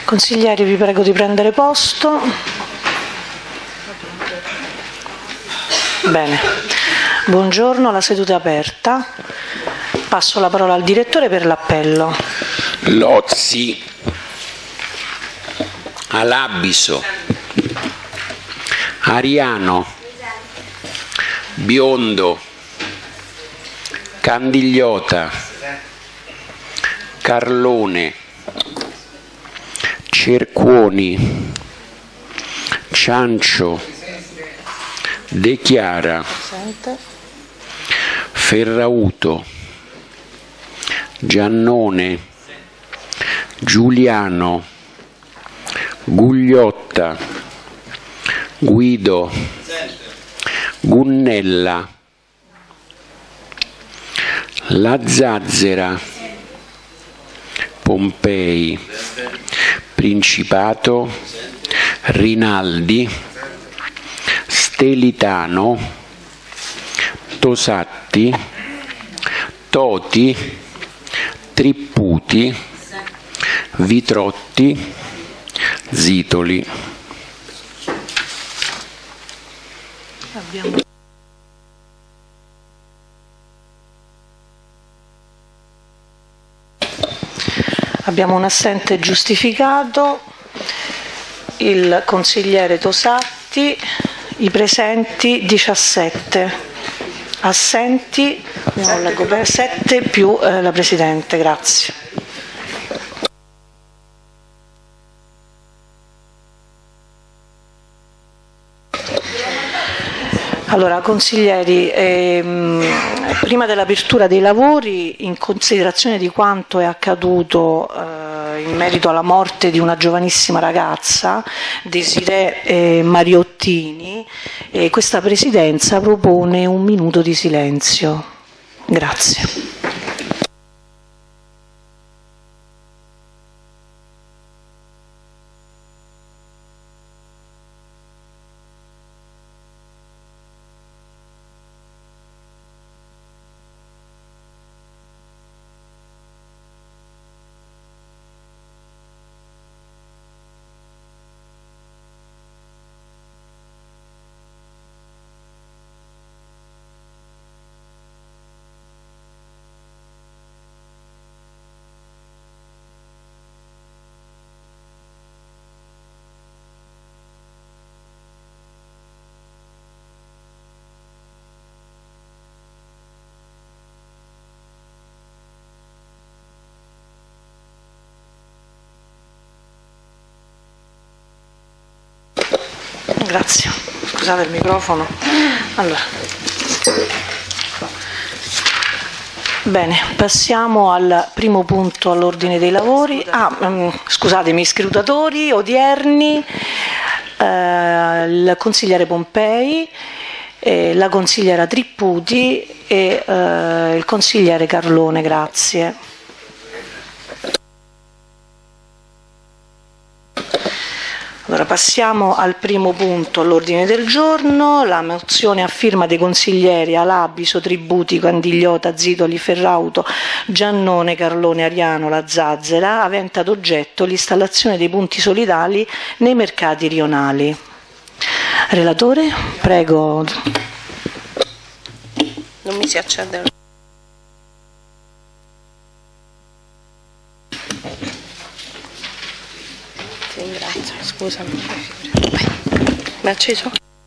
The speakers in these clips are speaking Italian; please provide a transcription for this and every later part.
Consiglieri, vi prego di prendere posto. Bene, buongiorno, la seduta è aperta. Passo la parola al direttore per l'appello. Lozzi, Alabiso, Ariano, Biondo, Candigliota, Carlone, Cercuoni, Ciancio, De Chiara, Ferrauto, Giannone, Giuliano, Gugliotta, Guido, Gunnella, La Zazzera, Pompei, Principato, Rinaldi, Stelitano, Tosatti, Toti, Tripputi, Vitrotti, Zitoli. Abbiamo un assente giustificato, il consigliere Tosatti, i presenti 17, assenti, non leggo bene, 7 più la Presidente, grazie. Allora, consiglieri, prima dell'apertura dei lavori, in considerazione di quanto è accaduto in merito alla morte di una giovanissima ragazza, Desiree Mariottini, questa Presidenza propone un minuto di silenzio. Grazie. Grazie, scusate il microfono. Allora. Bene, passiamo al primo punto all'ordine dei lavori. Scusatemi, scrutatori odierni, il consigliere Pompei, la consigliera Tripputi e il consigliere Carlone, grazie. Allora, passiamo al primo punto all'ordine del giorno, la mozione a firma dei consiglieri Alabiso, Tributi, Candigliota, Zitoli, Ferrauto, Giannone, Carlone, Ariano, La Zazzera, avente ad oggetto l'installazione dei punti solidali nei mercati rionali. Relatore, prego. Non mi si accende. Scusami, mi ha acceso?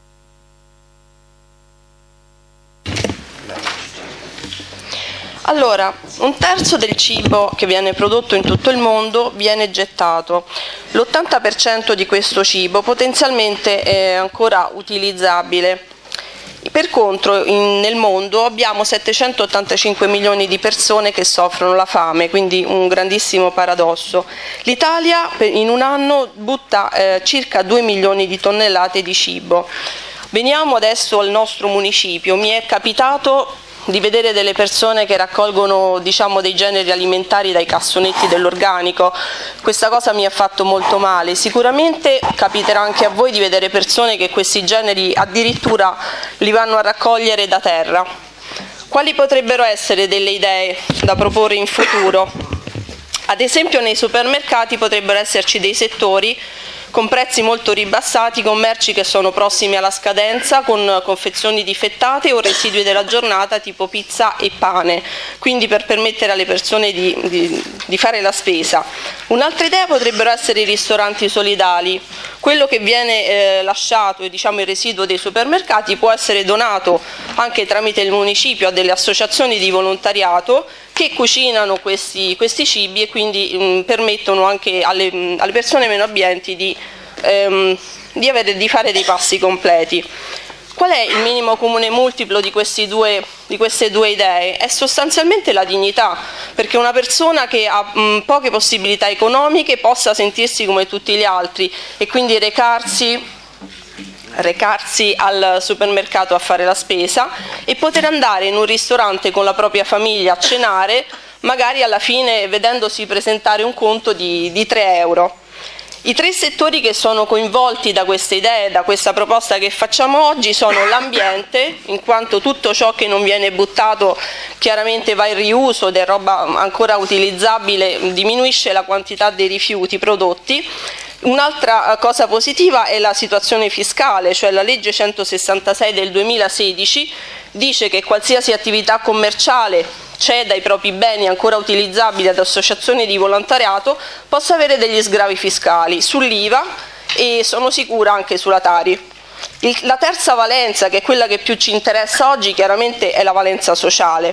Allora, un terzo del cibo che viene prodotto in tutto il mondo viene gettato. L'80% di questo cibo potenzialmente è ancora utilizzabile. Per contro, nel mondo abbiamo 785 milioni di persone che soffrono la fame, quindi un grandissimo paradosso. L'Italia in un anno butta circa 2 milioni di tonnellate di cibo. Veniamo adesso al nostro municipio. Mi è capitato di vedere delle persone che raccolgono, diciamo, dei generi alimentari dai cassonetti dell'organico. Questa cosa mi ha fatto molto male. Sicuramente capiterà anche a voi di vedere persone che questi generi addirittura li vanno a raccogliere da terra. Quali potrebbero essere delle idee da proporre in futuro? Ad esempio nei supermercati potrebbero esserci dei settori con prezzi molto ribassati, con merci che sono prossimi alla scadenza, con confezioni difettate o residui della giornata tipo pizza e pane, quindi per permettere alle persone di fare la spesa. Un'altra idea potrebbero essere i ristoranti solidali. Quello che viene lasciato, diciamo il residuo dei supermercati, può essere donato anche tramite il municipio a delle associazioni di volontariato che cucinano questi cibi e quindi permettono anche alle persone meno abbienti di fare dei pasti completi. Qual è il minimo comune multiplo di queste due idee? È sostanzialmente la dignità, perché una persona che ha poche possibilità economiche possa sentirsi come tutti gli altri e quindi recarsi al supermercato a fare la spesa e poter andare in un ristorante con la propria famiglia a cenare, magari alla fine vedendosi presentare un conto di 3 euro. I 3 settori che sono coinvolti da queste idee, da questa proposta che facciamo oggi, sono l'ambiente, in quanto tutto ciò che non viene buttato chiaramente va in riuso ed è roba ancora utilizzabile, diminuisce la quantità dei rifiuti prodotti. Un'altra cosa positiva è la situazione fiscale, cioè la legge 166 del 2016 dice che qualsiasi attività commerciale ceda i propri beni ancora utilizzabili ad associazioni di volontariato possa avere degli sgravi fiscali sull'IVA e sono sicura anche sulla Tari. La terza valenza, che è quella che più ci interessa oggi, chiaramente è la valenza sociale.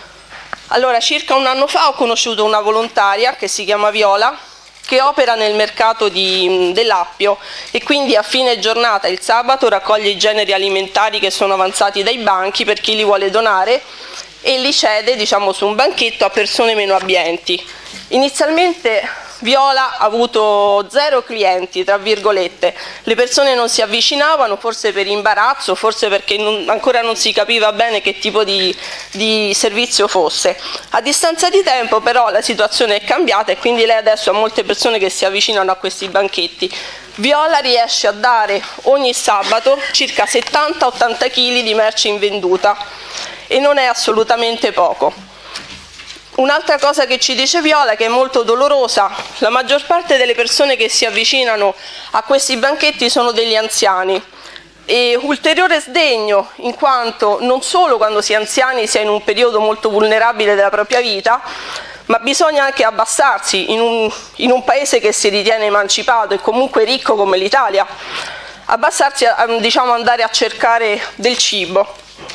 Allora, circa un anno fa ho conosciuto una volontaria che si chiama Viola, che opera nel mercato dell'Appio e quindi a fine giornata il sabato raccoglie i generi alimentari che sono avanzati dai banchi per chi li vuole donare e li cede, diciamo, su un banchetto a persone meno abbienti. Inizialmente Viola ha avuto 0 clienti, tra virgolette, le persone non si avvicinavano, forse per imbarazzo, forse perché ancora non si capiva bene che tipo di servizio fosse. A distanza di tempo però la situazione è cambiata e quindi lei adesso ha molte persone che si avvicinano a questi banchetti. Viola riesce a dare ogni sabato circa 70-80 kg di merce invenduta e non è assolutamente poco. Un'altra cosa che ci dice Viola, che è molto dolorosa: la maggior parte delle persone che si avvicinano a questi banchetti sono degli anziani. E ulteriore sdegno, in quanto non solo quando si è anziani si è in un periodo molto vulnerabile della propria vita, ma bisogna anche abbassarsi in un paese che si ritiene emancipato e comunque ricco come l'Italia, abbassarsi a andare a cercare del cibo.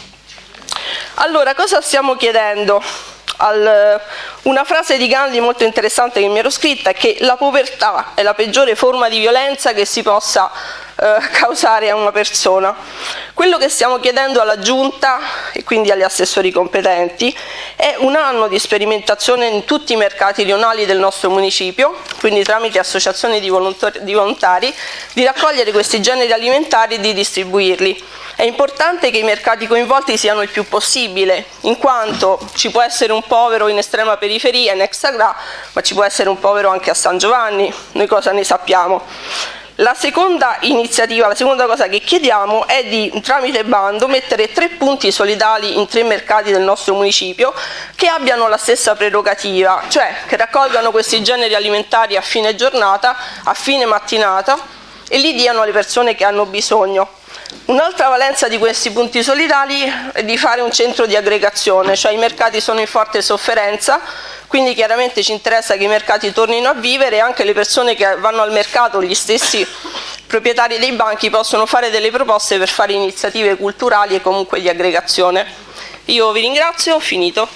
Allora, cosa stiamo chiedendo? Una frase di Gandhi molto interessante che mi ero scritta è che la povertà è la peggiore forma di violenza che si possa causare a una persona. Quello che stiamo chiedendo alla Giunta e quindi agli assessori competenti è un anno di sperimentazione in tutti i mercati rionali del nostro municipio, quindi tramite associazioni di volontari, di raccogliere questi generi alimentari e di distribuirli. È importante che i mercati coinvolti siano il più possibile, in quanto ci può essere un povero in estrema periferia, in Exagra, ma ci può essere un povero anche a San Giovanni, noi cosa ne sappiamo? La seconda iniziativa, la seconda cosa che chiediamo è di, tramite bando, mettere 3 punti solidali in 3 mercati del nostro municipio che abbiano la stessa prerogativa, cioè che raccolgano questi generi alimentari a fine giornata, a fine mattinata e li diano alle persone che hanno bisogno. Un'altra valenza di questi punti solidali è di fare un centro di aggregazione, cioè i mercati sono in forte sofferenza, quindi chiaramente ci interessa che i mercati tornino a vivere e anche le persone che vanno al mercato, gli stessi proprietari dei banchi, possono fare delle proposte per fare iniziative culturali e comunque di aggregazione. Io vi ringrazio, ho finito.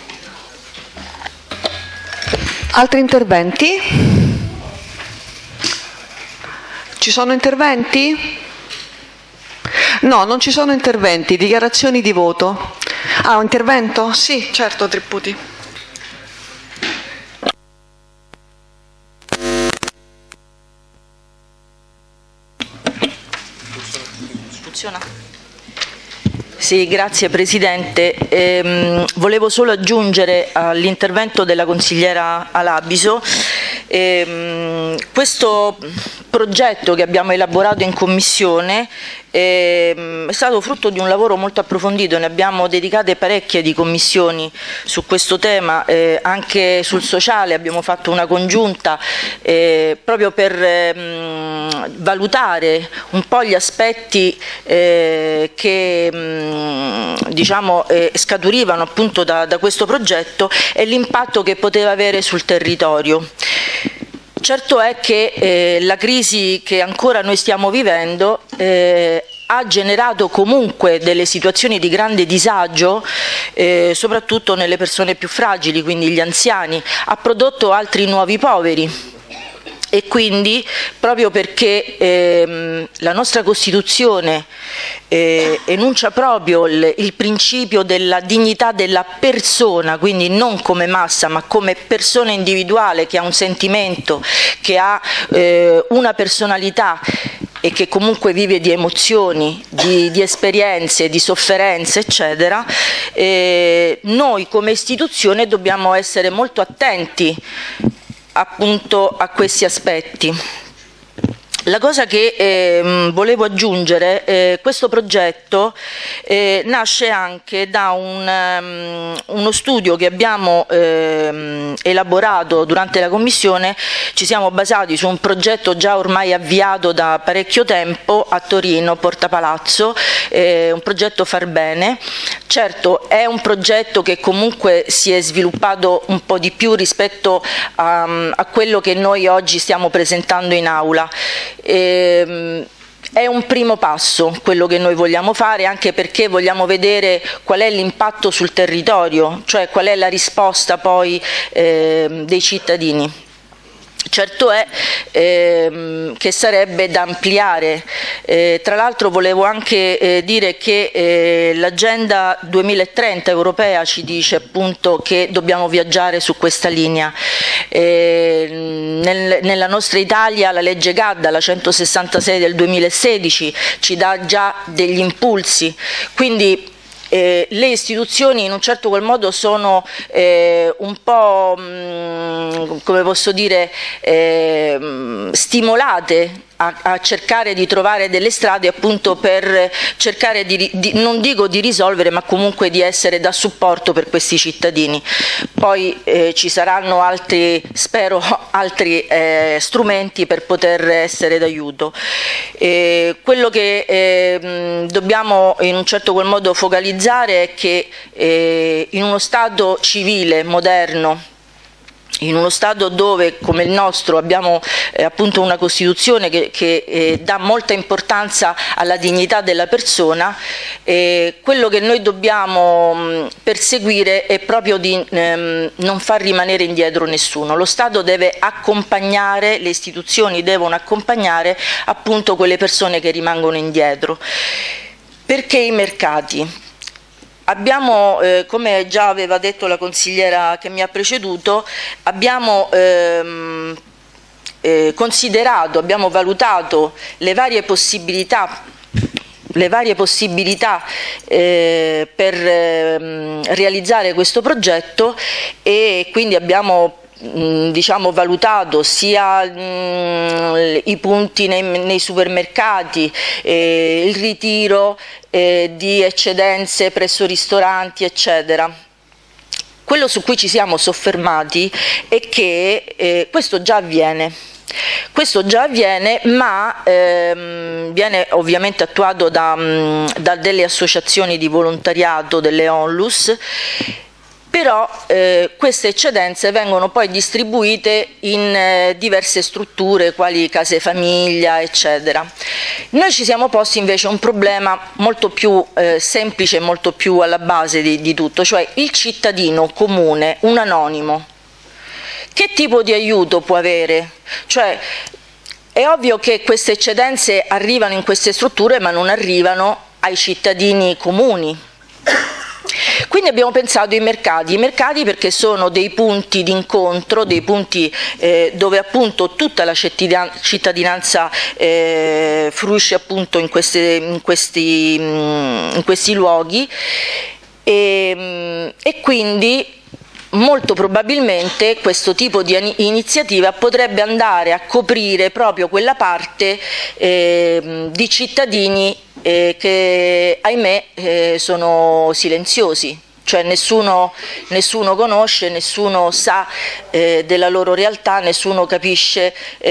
Altri interventi? Ci sono interventi? No, non ci sono interventi. Dichiarazioni di voto. Ah, un intervento? Sì, certo, Tripputi. Funziona? Sì, grazie Presidente. Volevo solo aggiungere all'intervento della consigliera Alabiso questo progetto che abbiamo elaborato in commissione è stato frutto di un lavoro molto approfondito, ne abbiamo dedicate parecchie di commissioni su questo tema, anche sul sociale abbiamo fatto una congiunta proprio per valutare un po' gli aspetti che diciamo, scaturivano appunto da questo progetto e l'impatto che poteva avere sul territorio. Certo è che la crisi che ancora noi stiamo vivendo ha generato comunque delle situazioni di grande disagio, soprattutto nelle persone più fragili, quindi gli anziani, ha prodotto altri nuovi poveri. E quindi, proprio perché la nostra Costituzione enuncia proprio il principio della dignità della persona, quindi non come massa ma come persona individuale che ha un sentimento, che ha una personalità e che comunque vive di emozioni, di esperienze, di sofferenze, eccetera, noi come istituzione dobbiamo essere molto attenti appunto a questi aspetti. La cosa che volevo aggiungere, questo progetto nasce anche da uno studio che abbiamo elaborato durante la commissione. Ci siamo basati su un progetto già ormai avviato da parecchio tempo a Torino, Porta Palazzo, un progetto Far Bene. Certo, è un progetto che comunque si è sviluppato un po' di più rispetto a quello che noi oggi stiamo presentando in aula. È un primo passo quello che noi vogliamo fare, anche perché vogliamo vedere qual è l'impatto sul territorio, cioè qual è la risposta poi dei cittadini. Certo è che sarebbe da ampliare. Tra l'altro volevo anche dire che l'agenda 2030 europea ci dice appunto che dobbiamo viaggiare su questa linea. Nella nostra Italia la legge Gadda, la 166 del 2016, ci dà già degli impulsi, quindi le istituzioni in un certo qual modo sono un po', come posso dire, stimolate a cercare di trovare delle strade appunto per cercare non dico di risolvere, ma comunque di essere da supporto per questi cittadini. Poi ci saranno altri, spero, altri strumenti per poter essere d'aiuto. Quello che dobbiamo in un certo qual modo focalizzare è che in uno Stato civile, moderno, in uno Stato dove come il nostro abbiamo appunto una Costituzione che dà molta importanza alla dignità della persona, quello che noi dobbiamo perseguire è proprio di non far rimanere indietro nessuno. Lo Stato deve accompagnare, le istituzioni devono accompagnare appunto quelle persone che rimangono indietro. Perché i mercati? Abbiamo, come già aveva detto la consigliera che mi ha preceduto, abbiamo considerato, abbiamo valutato le varie possibilità per realizzare questo progetto e quindi abbiamo valutato sia i punti nei supermercati, il ritiro di eccedenze presso ristoranti, eccetera. Quello su cui ci siamo soffermati è che questo già avviene. Questo già avviene, ma viene ovviamente attuato da delle associazioni di volontariato, delle ONLUS. Però queste eccedenze vengono poi distribuite in diverse strutture quali case famiglia, eccetera. Noi ci siamo posti invece un problema molto più semplice, molto più alla base di tutto, cioè il cittadino comune, un anonimo. Che tipo di aiuto può avere? Cioè, è ovvio che queste eccedenze arrivano in queste strutture ma non arrivano ai cittadini comuni. Quindi abbiamo pensato ai mercati perché sono dei punti di incontro, dei punti dove appunto tutta la cittadinanza fruisce appunto in questi luoghi e quindi molto probabilmente questo tipo di iniziativa potrebbe andare a coprire proprio quella parte di cittadini che, ahimè, sono silenziosi. Cioè nessuno conosce, nessuno sa della loro realtà, nessuno capisce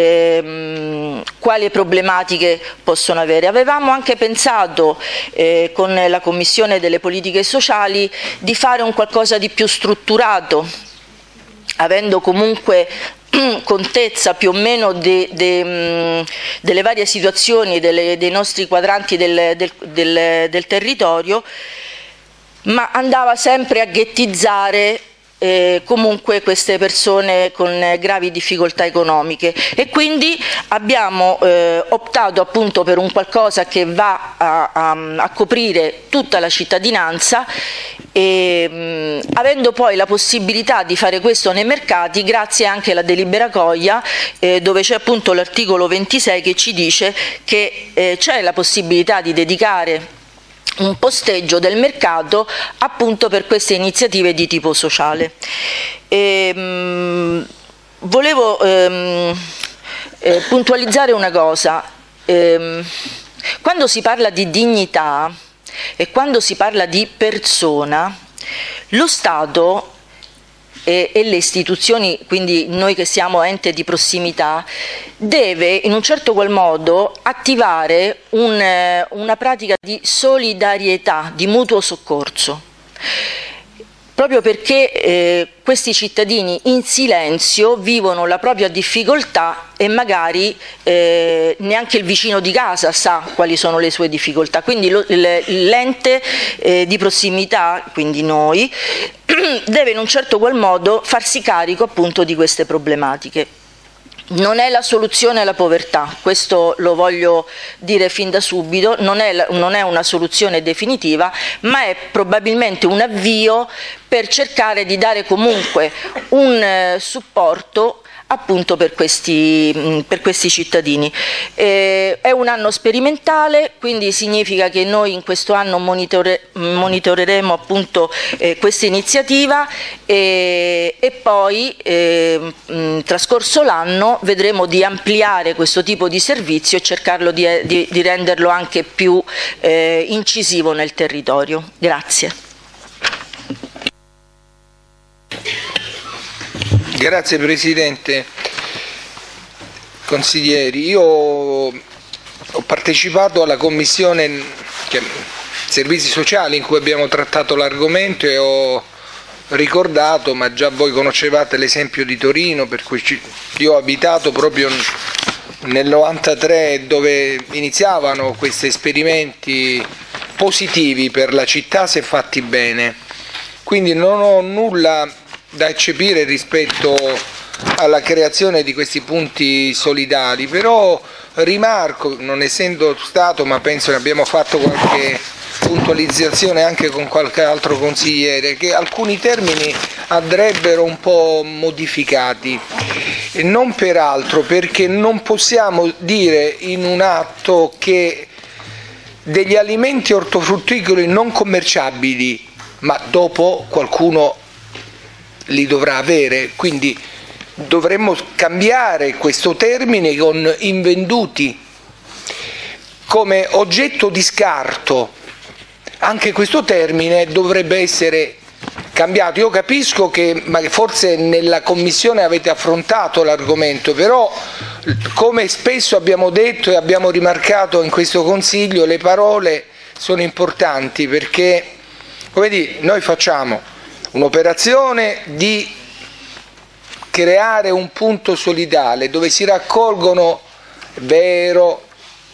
quali problematiche possono avere. Avevamo anche pensato con la Commissione delle Politiche Sociali di fare un qualcosa di più strutturato, avendo comunque contezza più o meno delle varie situazioni dei nostri quadranti del territorio, ma andava sempre a ghettizzare comunque queste persone con gravi difficoltà economiche, e quindi abbiamo optato appunto per un qualcosa che va a coprire tutta la cittadinanza, e avendo poi la possibilità di fare questo nei mercati grazie anche alla delibera Coia, dove c'è appunto l'articolo 26 che ci dice che c'è la possibilità di dedicare un posteggio del mercato appunto per queste iniziative di tipo sociale. Volevo puntualizzare una cosa: quando si parla di dignità e quando si parla di persona, lo Stato e le istituzioni, quindi noi che siamo ente di prossimità, deve in un certo qual modo attivare una pratica di solidarietà, di mutuo soccorso, proprio perché questi cittadini in silenzio vivono la propria difficoltà e magari neanche il vicino di casa sa quali sono le sue difficoltà. Quindi l'ente di prossimità, quindi noi, deve in un certo qual modo farsi carico appunto di queste problematiche. Non è la soluzione alla povertà, questo lo voglio dire fin da subito, non è una soluzione definitiva, ma è probabilmente un avvio per cercare di dare comunque un supporto appunto per questi cittadini. È un anno sperimentale, quindi significa che noi in questo anno monitoreremo appunto questa iniziativa, e poi trascorso l'anno vedremo di ampliare questo tipo di servizio e cercarlo di renderlo anche più incisivo nel territorio. Grazie. Grazie Presidente. Consiglieri, io ho partecipato alla Commissione Servizi Sociali in cui abbiamo trattato l'argomento e ho ricordato, ma già voi conoscevate l'esempio di Torino, per cui io ho abitato proprio nel 93 dove iniziavano questi esperimenti positivi per la città se fatti bene, quindi non ho nulla da eccepire rispetto alla creazione di questi punti solidali, però rimarco, non essendo stato, ma penso che abbiamo fatto qualche puntualizzazione anche con qualche altro consigliere, che alcuni termini andrebbero un po' modificati, e non per altro perché non possiamo dire in un atto che degli alimenti ortofrutticoli non commerciabili, ma dopo qualcuno li dovrà avere, quindi dovremmo cambiare questo termine con invenduti come oggetto di scarto. Anche questo termine dovrebbe essere cambiato. Io capisco che forse nella Commissione avete affrontato l'argomento, però come spesso abbiamo detto e abbiamo rimarcato in questo Consiglio, le parole sono importanti, perché come dire, noi facciamo un'operazione di creare un punto solidale dove si raccolgono, è vero,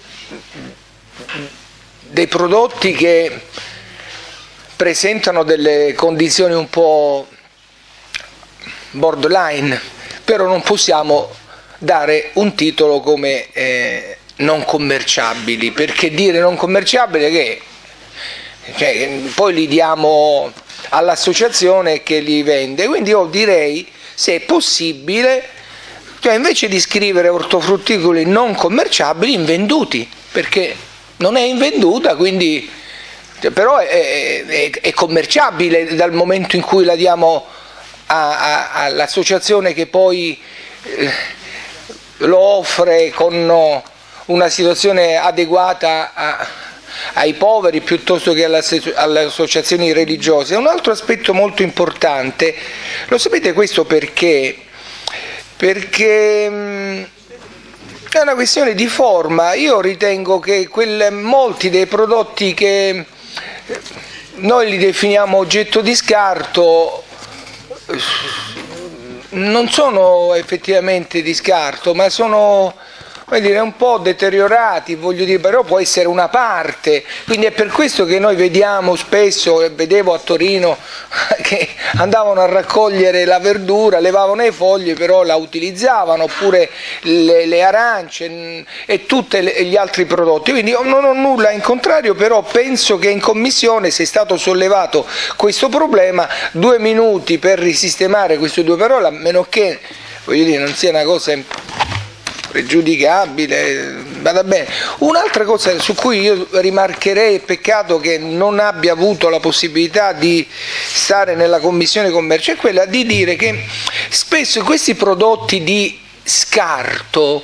dei prodotti che presentano delle condizioni un po' borderline, però non possiamo dare un titolo come non commerciabili, perché dire non commerciabile che poi li diamo all'associazione che li vende. Quindi io direi, se è possibile, cioè invece di scrivere ortofrutticoli non commerciabili, invenduti, perché non è invenduta, quindi però è commerciabile dal momento in cui la diamo all'associazione che poi lo offre con una situazione adeguata ai poveri piuttosto che alle associazioni religiose. Un altro aspetto molto importante, lo sapete questo perché? Perché è una questione di forma. Io ritengo che molti dei prodotti che noi li definiamo oggetto di scarto non sono effettivamente di scarto, ma sono, voglio dire, un po' deteriorati, voglio dire, però può essere una parte, quindi è per questo che noi vediamo spesso, vedevo a Torino che andavano a raccogliere la verdura, levavano i fogli, però la utilizzavano, oppure le arance e tutti gli altri prodotti, quindi io non ho nulla in contrario, però penso che in commissione, se è stato sollevato questo problema, 2 minuti per risistemare queste due parole, a meno che, voglio dire, non sia una cosa pregiudicabile, vada bene. Un'altra cosa su cui io rimarcherei, peccato che non abbia avuto la possibilità di stare nella commissione commercio, è quella di dire che spesso questi prodotti di scarto,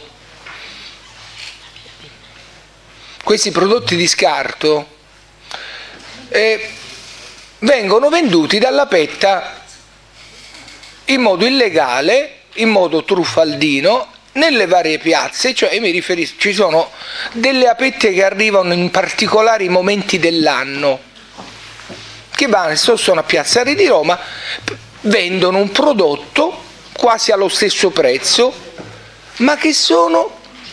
vengono venduti dalla PETA in modo illegale, in modo truffaldino, nelle varie piazze, cioè mi riferisco, ci sono delle apette che arrivano in particolari momenti dell'anno, che sono a Piazza Re di Roma, vendono un prodotto quasi allo stesso prezzo, ma che sono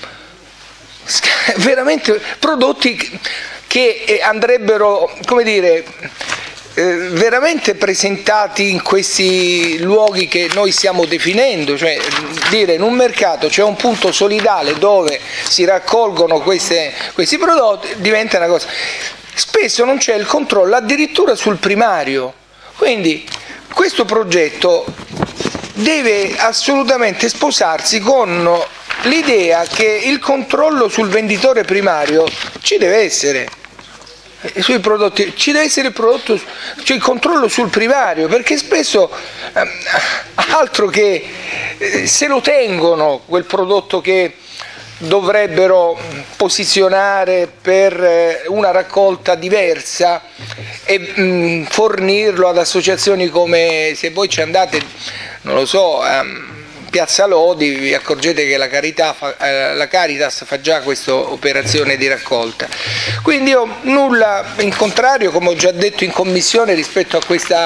veramente prodotti che andrebbero, come dire, veramente presentati in questi luoghi che noi stiamo definendo, cioè dire in un mercato c'è un punto solidale dove si raccolgono questi prodotti, diventa una cosa. Spesso non c'è il controllo addirittura sul primario, quindi questo progetto deve assolutamente sposarsi con l'idea che il controllo sul venditore primario ci deve essere. Sui prodotti ci deve essere il controllo sul primario, perché spesso altro che se lo tengono quel prodotto che dovrebbero posizionare per una raccolta diversa e fornirlo ad associazioni come, se voi ci andate, non lo so, Piazza Lodi, vi accorgete che la Caritas fa già questa operazione di raccolta. Quindi io nulla in contrario, come ho già detto in commissione, rispetto a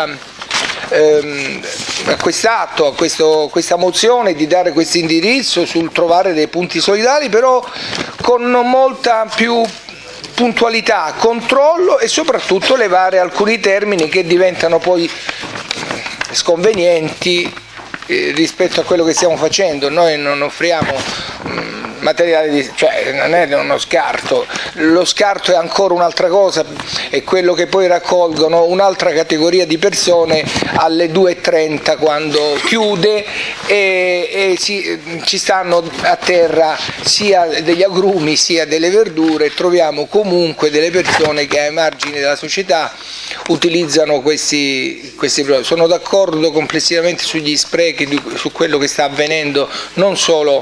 quest'atto, a questa mozione di dare questo indirizzo sul trovare dei punti solidali, però con molta più puntualità, controllo e soprattutto levare alcuni termini che diventano poi sconvenienti rispetto a quello che stiamo facendo. Noi non offriamo materiale cioè non è uno scarto, lo scarto è ancora un'altra cosa, è quello che poi raccolgono un'altra categoria di persone alle 2:30 quando chiude e ci stanno a terra sia degli agrumi sia delle verdure. Troviamo comunque delle persone che ai margini della società utilizzano questi prodotti. Sono d'accordo complessivamente sugli sprechi, su quello che sta avvenendo non solo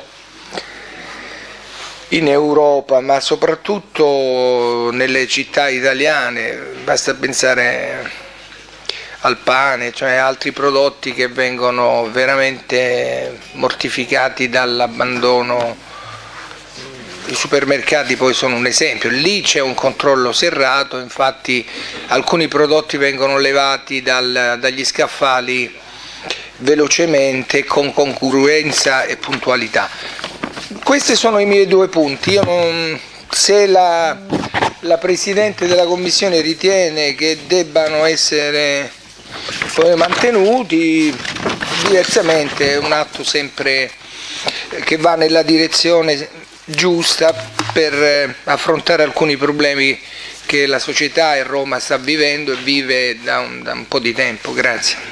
in Europa ma soprattutto nelle città italiane. Basta pensare al pane, cioè altri prodotti che vengono veramente mortificati dall'abbandono. I supermercati poi sono un esempio, lì c'è un controllo serrato, infatti alcuni prodotti vengono levati dagli scaffali velocemente, con congruenza e puntualità. Questi sono i miei 2 punti. Se la Presidente della Commissione ritiene che debbano essere mantenuti, diversamente è un atto sempre che va nella direzione giusta per affrontare alcuni problemi che la società e Roma sta vivendo e vive da un po' di tempo. Grazie.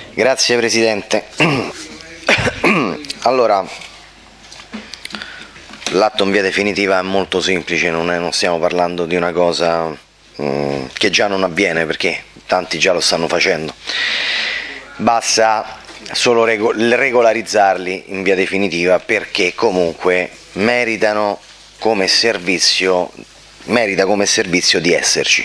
Grazie Presidente. Allora, l'atto in via definitiva è molto semplice, non stiamo parlando di una cosa che già non avviene, perché tanti già lo stanno facendo. Basta solo regolarizzarli in via definitiva, perché comunque merita come servizio di esserci.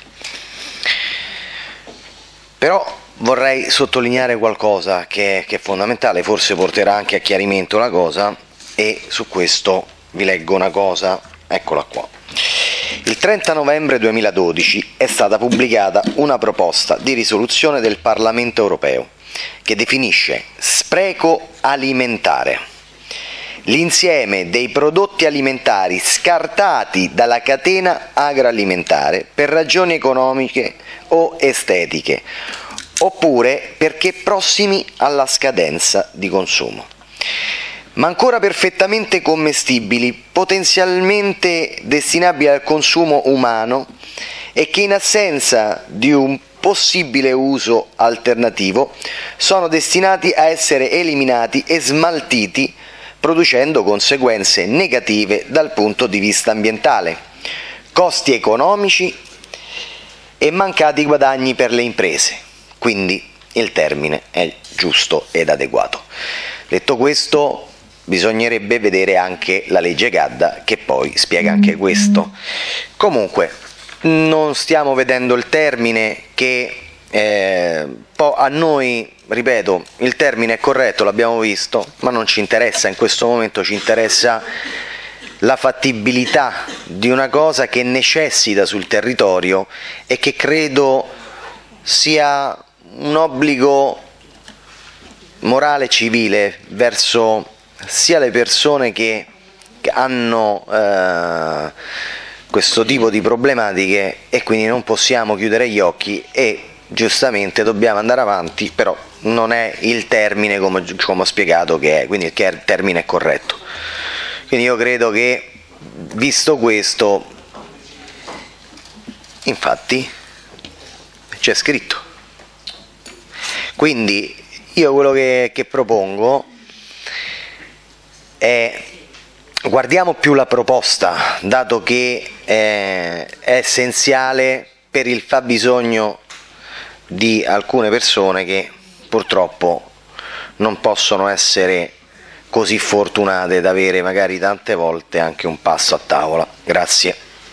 Però vorrei sottolineare qualcosa che è fondamentale, forse porterà anche a chiarimento la cosa, e su questo vi leggo una cosa, eccola qua. Il 30 novembre 2012 è stata pubblicata una proposta di risoluzione del Parlamento europeo che definisce spreco alimentare l'insieme dei prodotti alimentari scartati dalla catena agroalimentare per ragioni economiche o estetiche, oppure perché prossimi alla scadenza di consumo, ma ancora perfettamente commestibili, potenzialmente destinabili al consumo umano e che in assenza di un possibile uso alternativo sono destinati a essere eliminati e smaltiti, producendo conseguenze negative dal punto di vista ambientale, costi economici e mancati guadagni per le imprese. Quindi il termine è giusto ed adeguato. Detto questo, bisognerebbe vedere anche la legge Gadda, che poi spiega anche questo. Comunque, non stiamo vedendo il termine, che a noi, ripeto, il termine è corretto, l'abbiamo visto, ma non ci interessa in questo momento, ci interessa la fattibilità di una cosa che necessita sul territorio e che credo sia un obbligo morale e civile verso sia le persone che hanno questo tipo di problematiche, e quindi non possiamo chiudere gli occhi e giustamente dobbiamo andare avanti, però non è il termine come ho spiegato che è, quindi il termine è corretto. Quindi io credo che, visto questo, infatti c'è scritto, quindi io quello che propongo è: guardiamo più la proposta, dato che è essenziale per il fabbisogno di alcune persone che purtroppo non possono essere così fortunate da avere magari tante volte anche un pasto a tavola. Grazie.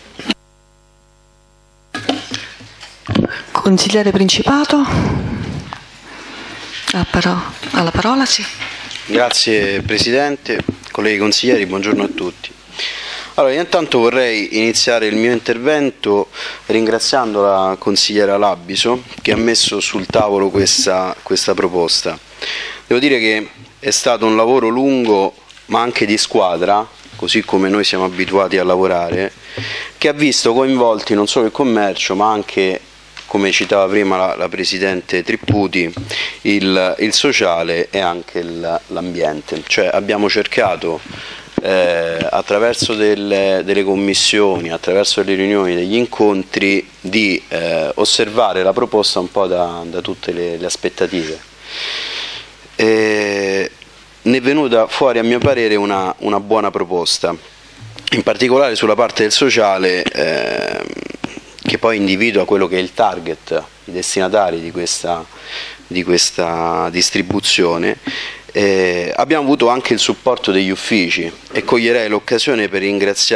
Consigliere Principato, alla parola, sì. Grazie Presidente, colleghi consiglieri, buongiorno a tutti. Allora, intanto vorrei iniziare il mio intervento ringraziando la consigliera Labiso che ha messo sul tavolo questa proposta. Devo dire che è stato un lavoro lungo, ma anche di squadra, così come noi siamo abituati a lavorare, che ha visto coinvolti non solo il commercio, ma anche, come citava prima la Presidente Tripputi, il sociale e anche l'ambiente. Cioè abbiamo cercato attraverso delle commissioni, attraverso le riunioni, degli incontri, di osservare la proposta un po' da tutte le aspettative. Ne è venuta fuori, a mio parere, una buona proposta, in particolare sulla parte del sociale, che poi individua quello che è il target, i destinatari di questa distribuzione. Abbiamo avuto anche il supporto degli uffici e coglierei l'occasione per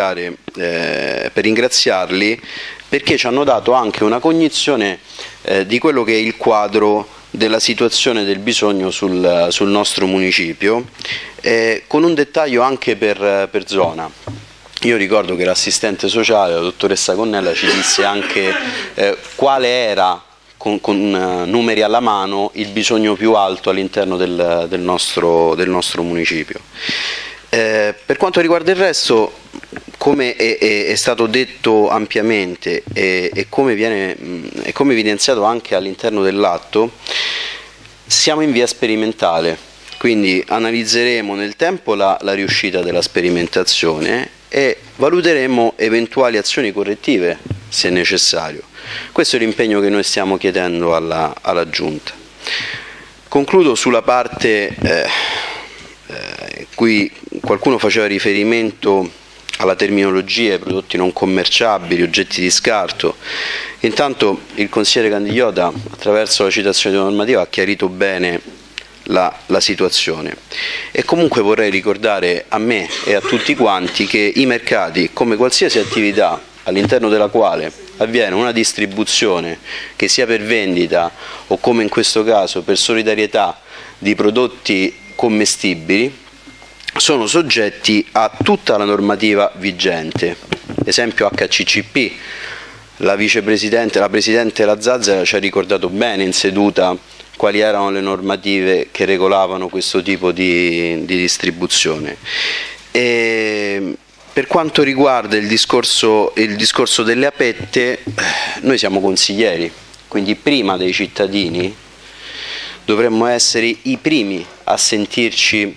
ringraziarli, perché ci hanno dato anche una cognizione di quello che è il quadro della situazione del bisogno sul nostro municipio, con un dettaglio anche per zona. Io ricordo che l'assistente sociale, la dottoressa Connella, ci disse anche quale era, con numeri alla mano, il bisogno più alto all'interno del nostro municipio. Per quanto riguarda il resto, come è stato detto ampiamente e come evidenziato anche all'interno dell'atto, siamo in via sperimentale, quindi analizzeremo nel tempo la riuscita della sperimentazione e valuteremo eventuali azioni correttive se necessario. Questo è l'impegno che noi stiamo chiedendo alla Giunta. Concludo sulla parte cui qualcuno faceva riferimento alla terminologia, ai prodotti non commerciabili, oggetti di scarto. Intanto il consigliere Candigliota, attraverso la citazione di normativa, ha chiarito bene la situazione. E comunque vorrei ricordare a me e a tutti quanti che i mercati, come qualsiasi attività all'interno della quale avviene una distribuzione, che sia per vendita o come in questo caso per solidarietà di prodotti commestibili, sono soggetti a tutta la normativa vigente. Esempio HCCP, la presidente La Zazzera ci ha ricordato bene in seduta quali erano le normative che regolavano questo tipo di distribuzione. E per quanto riguarda il discorso delle apette, noi siamo consiglieri, quindi prima dei cittadini dovremmo essere i primi a sentirci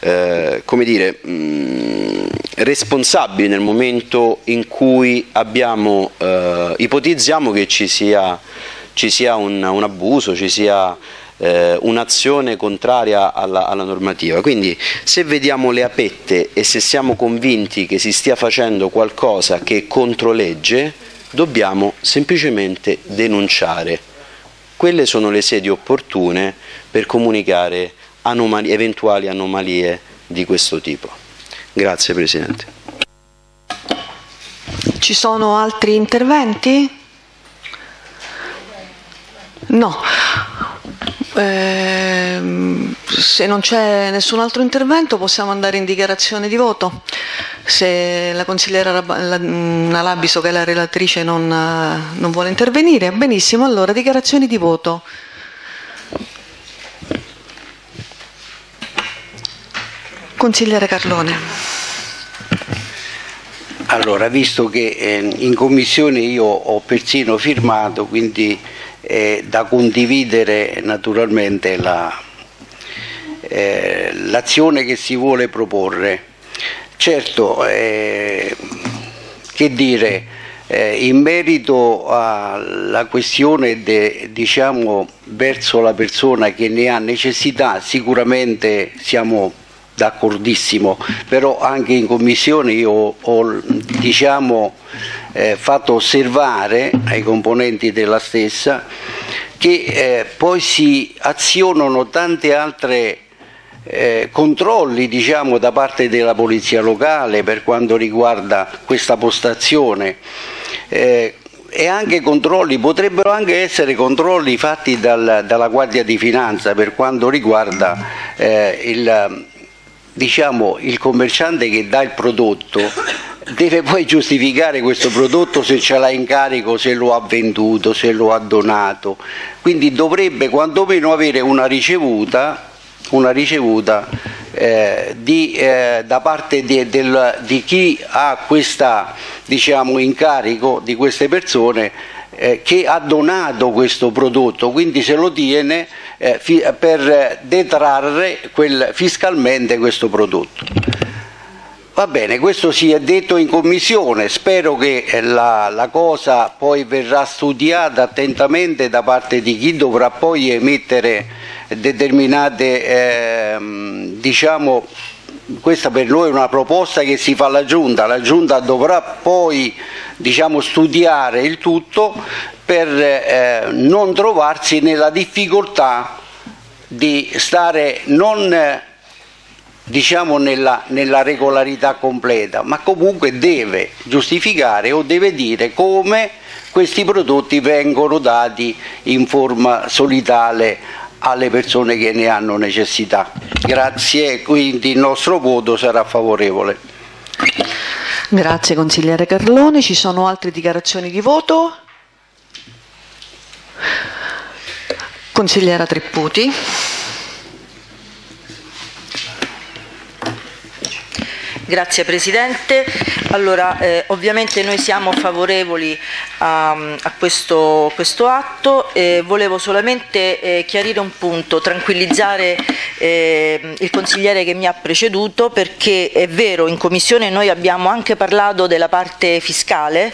responsabili nel momento in cui ipotizziamo che ci sia un abuso, ci sia un'azione contraria alla normativa. Quindi se vediamo le apette e se siamo convinti che si stia facendo qualcosa che è contro legge, dobbiamo semplicemente denunciare. Quelle sono le sedi opportune per comunicare eventuali anomalie di questo tipo. Grazie Presidente. Ci sono altri interventi? No. Se non c'è nessun altro intervento possiamo andare in dichiarazione di voto. Se la consigliera Nalabiso, che è la relatrice, non vuole intervenire, benissimo, allora dichiarazioni di voto. Consigliere Carlone. Allora, visto che in commissione io ho persino firmato, quindi da condividere naturalmente l'azione che si vuole proporre. Certo, che dire, in merito alla questione diciamo verso la persona che ne ha necessità, sicuramente siamo d'accordissimo, però anche in commissione io ho diciamo fatto osservare ai componenti della stessa che poi si azionano tante altre controlli diciamo da parte della polizia locale per quanto riguarda questa postazione e anche controlli, potrebbero anche essere controlli fatti dalla Guardia di Finanza per quanto riguarda diciamo il commerciante che dà il prodotto. Deve poi giustificare questo prodotto se ce l'ha in carico, se lo ha venduto, se lo ha donato, quindi dovrebbe quantomeno avere una ricevuta da parte di chi ha questa diciamo incarico di queste persone che ha donato questo prodotto, quindi se lo tiene per detrarre fiscalmente questo prodotto. Va bene, questo si è detto in commissione, spero che la cosa poi verrà studiata attentamente da parte di chi dovrà poi emettere determinate, diciamo, questa per noi è una proposta che si fa alla Giunta, la Giunta dovrà poi diciamo, studiare il tutto per non trovarsi nella difficoltà di stare non diciamo nella regolarità completa, ma comunque deve giustificare o deve dire come questi prodotti vengono dati in forma solidale alle persone che ne hanno necessità. Grazie, quindi il nostro voto sarà favorevole. Grazie consigliere Carlone. Ci sono altre dichiarazioni di voto? Consigliera Tripputi. Grazie Presidente. Allora, ovviamente noi siamo favorevoli a questo atto. Volevo solamente chiarire un punto, tranquillizzare il consigliere che mi ha preceduto, perché è vero, in Commissione noi abbiamo anche parlato della parte fiscale,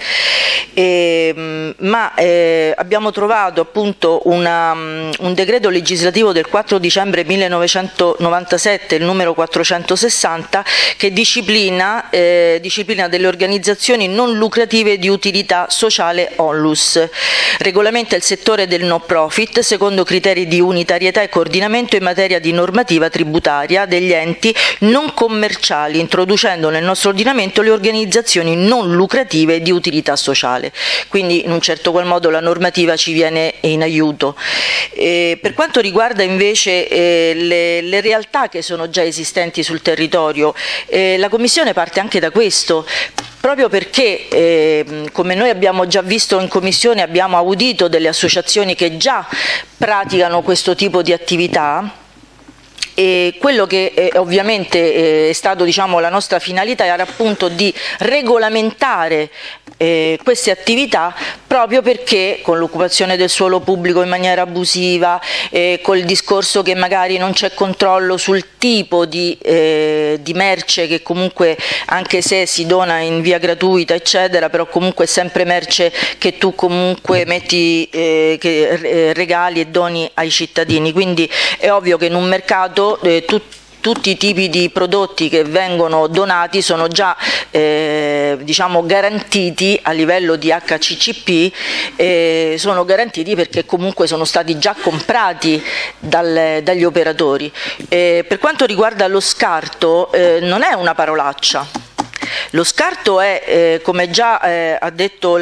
ma abbiamo trovato appunto un decreto legislativo del 4 dicembre 1997, il numero 460, che disciplina delle organizzazioni non lucrative di utilità sociale ONLUS, regolamenta il settore del no profit secondo criteri di unitarietà e coordinamento in materia di normativa tributaria degli enti non commerciali, introducendo nel nostro ordinamento le organizzazioni non lucrative di utilità sociale. Quindi in un certo qual modo la normativa ci viene in aiuto. Per quanto riguarda invece le realtà che sono già esistenti sul territorio, la Commissione parte anche da questo, proprio perché, come noi abbiamo già visto in Commissione, abbiamo audito delle associazioni che già praticano questo tipo di attività. E quello che ovviamente è stato, diciamo, la nostra finalità era appunto di regolamentare queste attività, proprio perché con l'occupazione del suolo pubblico in maniera abusiva, col discorso che magari non c'è controllo sul tipo di merce che comunque, anche se si dona in via gratuita eccetera, però comunque è sempre merce che tu comunque metti, che regali e doni ai cittadini. Quindi è ovvio che in un mercato tutti i tipi di prodotti che vengono donati sono già diciamo garantiti a livello di HCCP, sono garantiti perché comunque sono stati già comprati dagli operatori. Per quanto riguarda lo scarto, non è una parolaccia. Lo scarto è, come già ha detto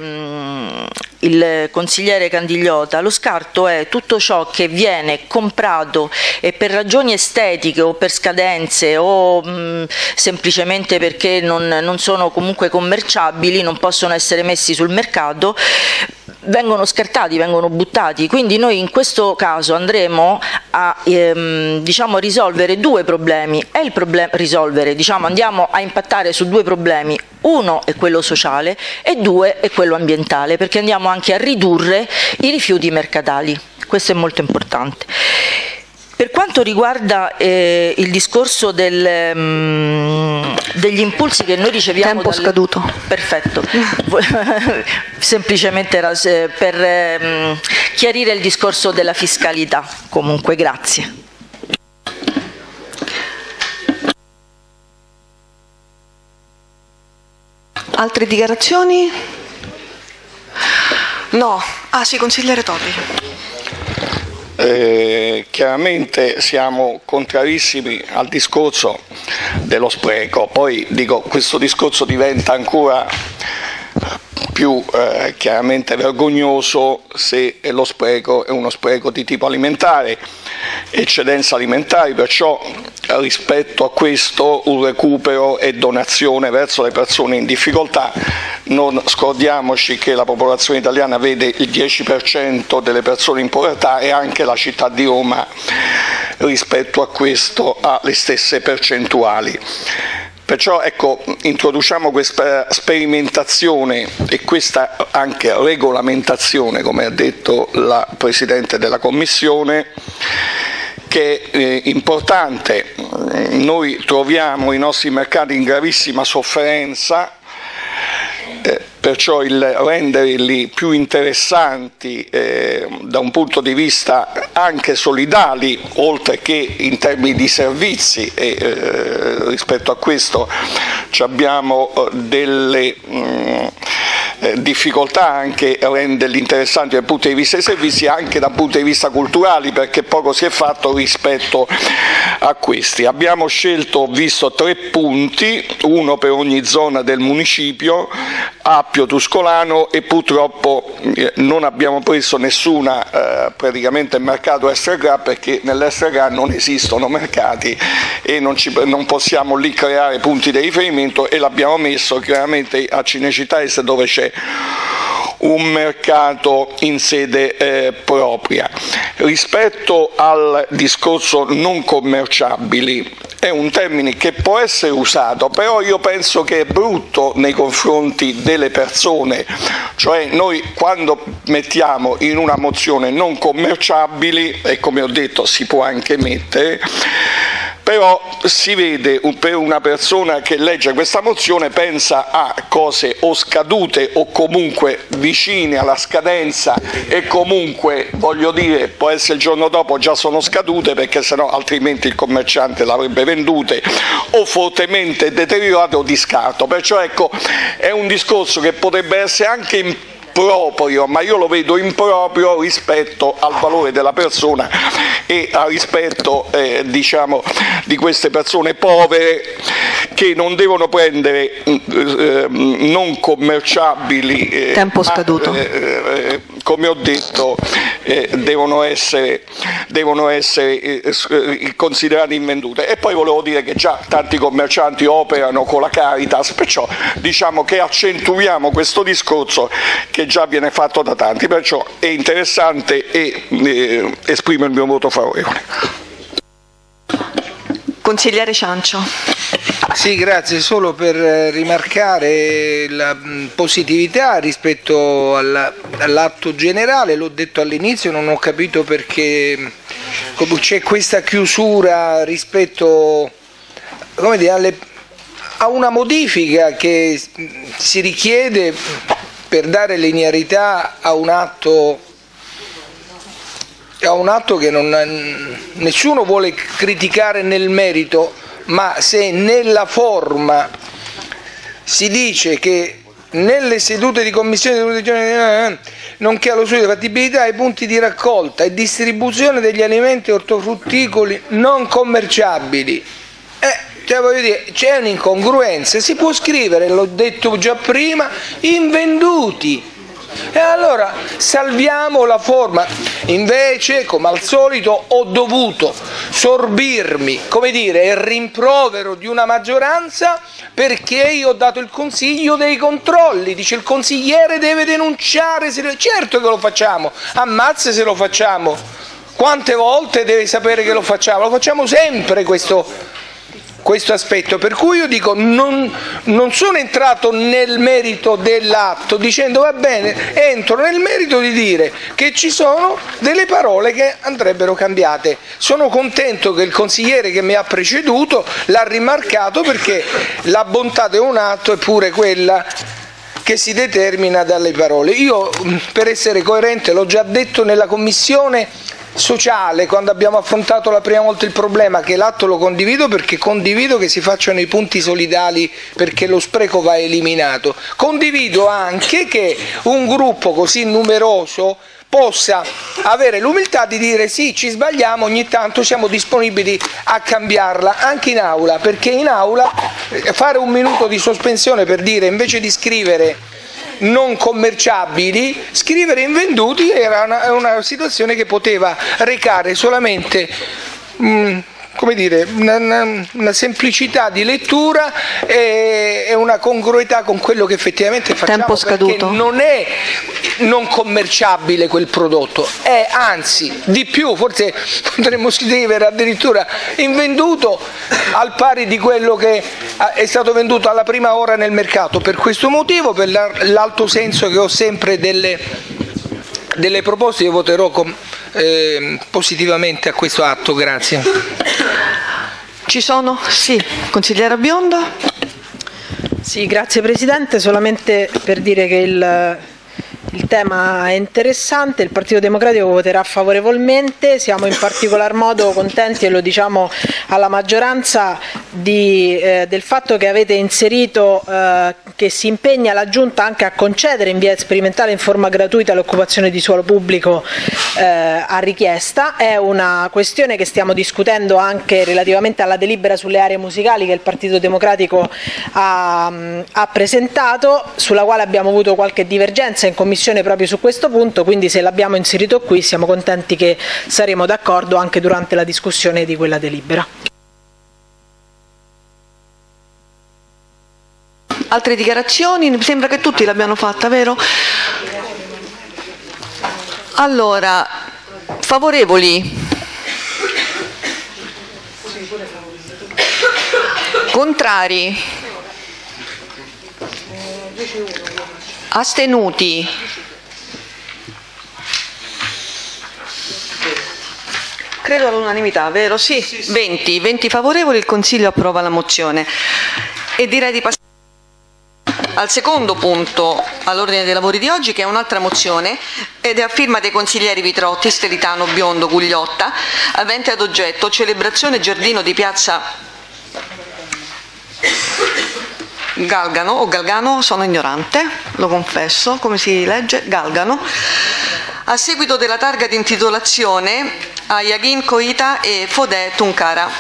il consigliere Candigliota, lo scarto è tutto ciò che viene comprato e per ragioni estetiche o per scadenze o semplicemente perché non sono comunque commerciabili, non possono essere messi sul mercato, vengono scartati, vengono buttati. Quindi noi in questo caso andremo a diciamo, risolvere due problemi. Andiamo a impattare su due problemi. Uno è quello sociale e due è quello ambientale, perché andiamo anche a ridurre i rifiuti mercatali. Questo è molto importante. Per quanto riguarda il discorso degli impulsi che noi riceviamo... Tempo scaduto. Perfetto. Semplicemente era per chiarire il discorso della fiscalità. Comunque, grazie. Altre dichiarazioni? No. Ah sì, consigliere Topi. Chiaramente siamo contrarissimi al discorso dello spreco, poi dico, questo discorso diventa ancora più chiaramente vergognoso se lo spreco è uno spreco di tipo alimentare, eccedenze alimentari, perciò rispetto a questo un recupero e donazione verso le persone in difficoltà. Non scordiamoci che la popolazione italiana vede il 10% delle persone in povertà e anche la città di Roma rispetto a questo ha le stesse percentuali. Perciò ecco, introduciamo questa sperimentazione e questa anche regolamentazione, come ha detto la Presidente della Commissione, che è importante. Noi troviamo i nostri mercati in gravissima sofferenza, perciò il renderli più interessanti da un punto di vista anche solidali, oltre che in termini di servizi, e rispetto a questo abbiamo delle difficoltà anche a renderli interessanti dal punto di vista dei servizi, anche dal punto di vista culturali, perché poco si è fatto rispetto a questi. Abbiamo scelto, ho visto, 3 punti, uno per ogni zona del municipio, Appio, Tuscolano, e purtroppo non abbiamo preso nessuna praticamente mercato extra perché nell'extra non esistono mercati e non possiamo lì creare punti di riferimento, e l'abbiamo messo chiaramente a Cinecittà Est, dove c'è un mercato in sede propria. Rispetto al discorso non commerciabili, è un termine che può essere usato, però io penso che è brutto nei confronti delle persone, cioè noi quando mettiamo in una mozione non commerciabili, e come ho detto si può anche mettere, però si vede per una persona che legge questa mozione pensa a cose o scadute o comunque vicine alla scadenza, e comunque voglio dire può essere il giorno dopo già sono scadute, perché sennò altrimenti il commerciante l'avrebbe vendute, o fortemente deteriorate o di scarto. Perciò ecco, è un discorso che potrebbe essere anche improprio, ma io lo vedo improprio rispetto al valore della persona e al rispetto diciamo di queste persone povere che non devono prendere non commerciabili, tempo scaduto, come ho detto devono essere considerate invendute. E poi volevo dire che già tanti commercianti operano con la Caritas, perciò diciamo che accentuiamo questo discorso che già viene fatto da tanti, perciò è interessante e esprimo il mio voto favorevole. Consigliere Ciancio. Sì, grazie, solo per rimarcare la positività rispetto all'atto generale, l'ho detto all'inizio, non ho capito perché c'è questa chiusura rispetto, come dire, a una modifica che si richiede per dare linearità a un atto che nessuno vuole criticare nel merito, ma se nella forma si dice che nelle sedute di commissione nonché allo studio di fattibilità i punti di raccolta e distribuzione degli alimenti ortofrutticoli non commerciabili, cioè voglio dire, c'è un'incongruenza, si può scrivere, l'ho detto già prima, invenduti, e allora salviamo la forma. Invece, come al solito, ho dovuto sorbirmi, come dire, il rimprovero di una maggioranza perché io ho dato il consiglio dei controlli, dice il consigliere deve denunciare, certo che lo facciamo, ammazza se lo facciamo, quante volte deve sapere che lo facciamo sempre questo aspetto, per cui io dico non sono entrato nel merito dell'atto dicendo va bene, entro nel merito di dire che ci sono delle parole che andrebbero cambiate. Sono contento che il consigliere che mi ha preceduto l'ha rimarcato, perché la bontà di un atto è pure quella che si determina dalle parole. Io, per essere coerente, l'ho già detto nella commissione sociale quando abbiamo affrontato la prima volta il problema, che l'atto lo condivido perché condivido che si facciano i punti solidali perché lo spreco va eliminato. Condivido anche che un gruppo così numeroso possa avere l'umiltà di dire sì, ci sbagliamo, ogni tanto siamo disponibili a cambiarla anche in aula, perché in aula fare un minuto di sospensione per dire, invece di scrivere non commerciabili, scrivere invenduti era una situazione che poteva recare solamente come dire, una semplicità di lettura e una congruità con quello che effettivamente facciamo. Tempo scaduto. Perché non è non commerciabile quel prodotto, è anzi di più, forse potremmo scrivere addirittura invenduto al pari di quello che è stato venduto alla prima ora nel mercato. Per questo motivo, per l'alto senso che ho sempre delle proposte, io voterò positivamente a questo atto. Grazie. Ci sono? Sì, consigliera Bionda. Sì, grazie Presidente, solamente per dire che il tema è interessante, il Partito Democratico voterà favorevolmente, siamo in particolar modo contenti, e lo diciamo alla maggioranza, del fatto che avete inserito che si impegna la Giunta anche a concedere in via sperimentale in forma gratuita l'occupazione di suolo pubblico a richiesta. È una questione che stiamo discutendo anche relativamente alla delibera sulle aree musicali che il Partito Democratico ha presentato, sulla quale abbiamo avuto qualche divergenza in Commissione proprio su questo punto, quindi se l'abbiamo inserito qui siamo contenti che saremo d'accordo anche durante la discussione di quella delibera. Altre dichiarazioni? Mi sembra che tutti l'abbiano fatta, vero? Allora, favorevoli? Contrari? Astenuti? Credo all'unanimità, vero? Sì, 20 favorevoli, il Consiglio approva la mozione. E direi di passare al secondo punto all'ordine dei lavori di oggi, che è un'altra mozione ed è a firma dei consiglieri Vitrotti, Steritano, Biondo, Gugliotta, avente ad oggetto celebrazione giardino di piazza Galgano o Galgano, sono ignorante, lo confesso, come si legge? Galgano, a seguito della targa di intitolazione a Yaghin Koita e Fodé Tunkara.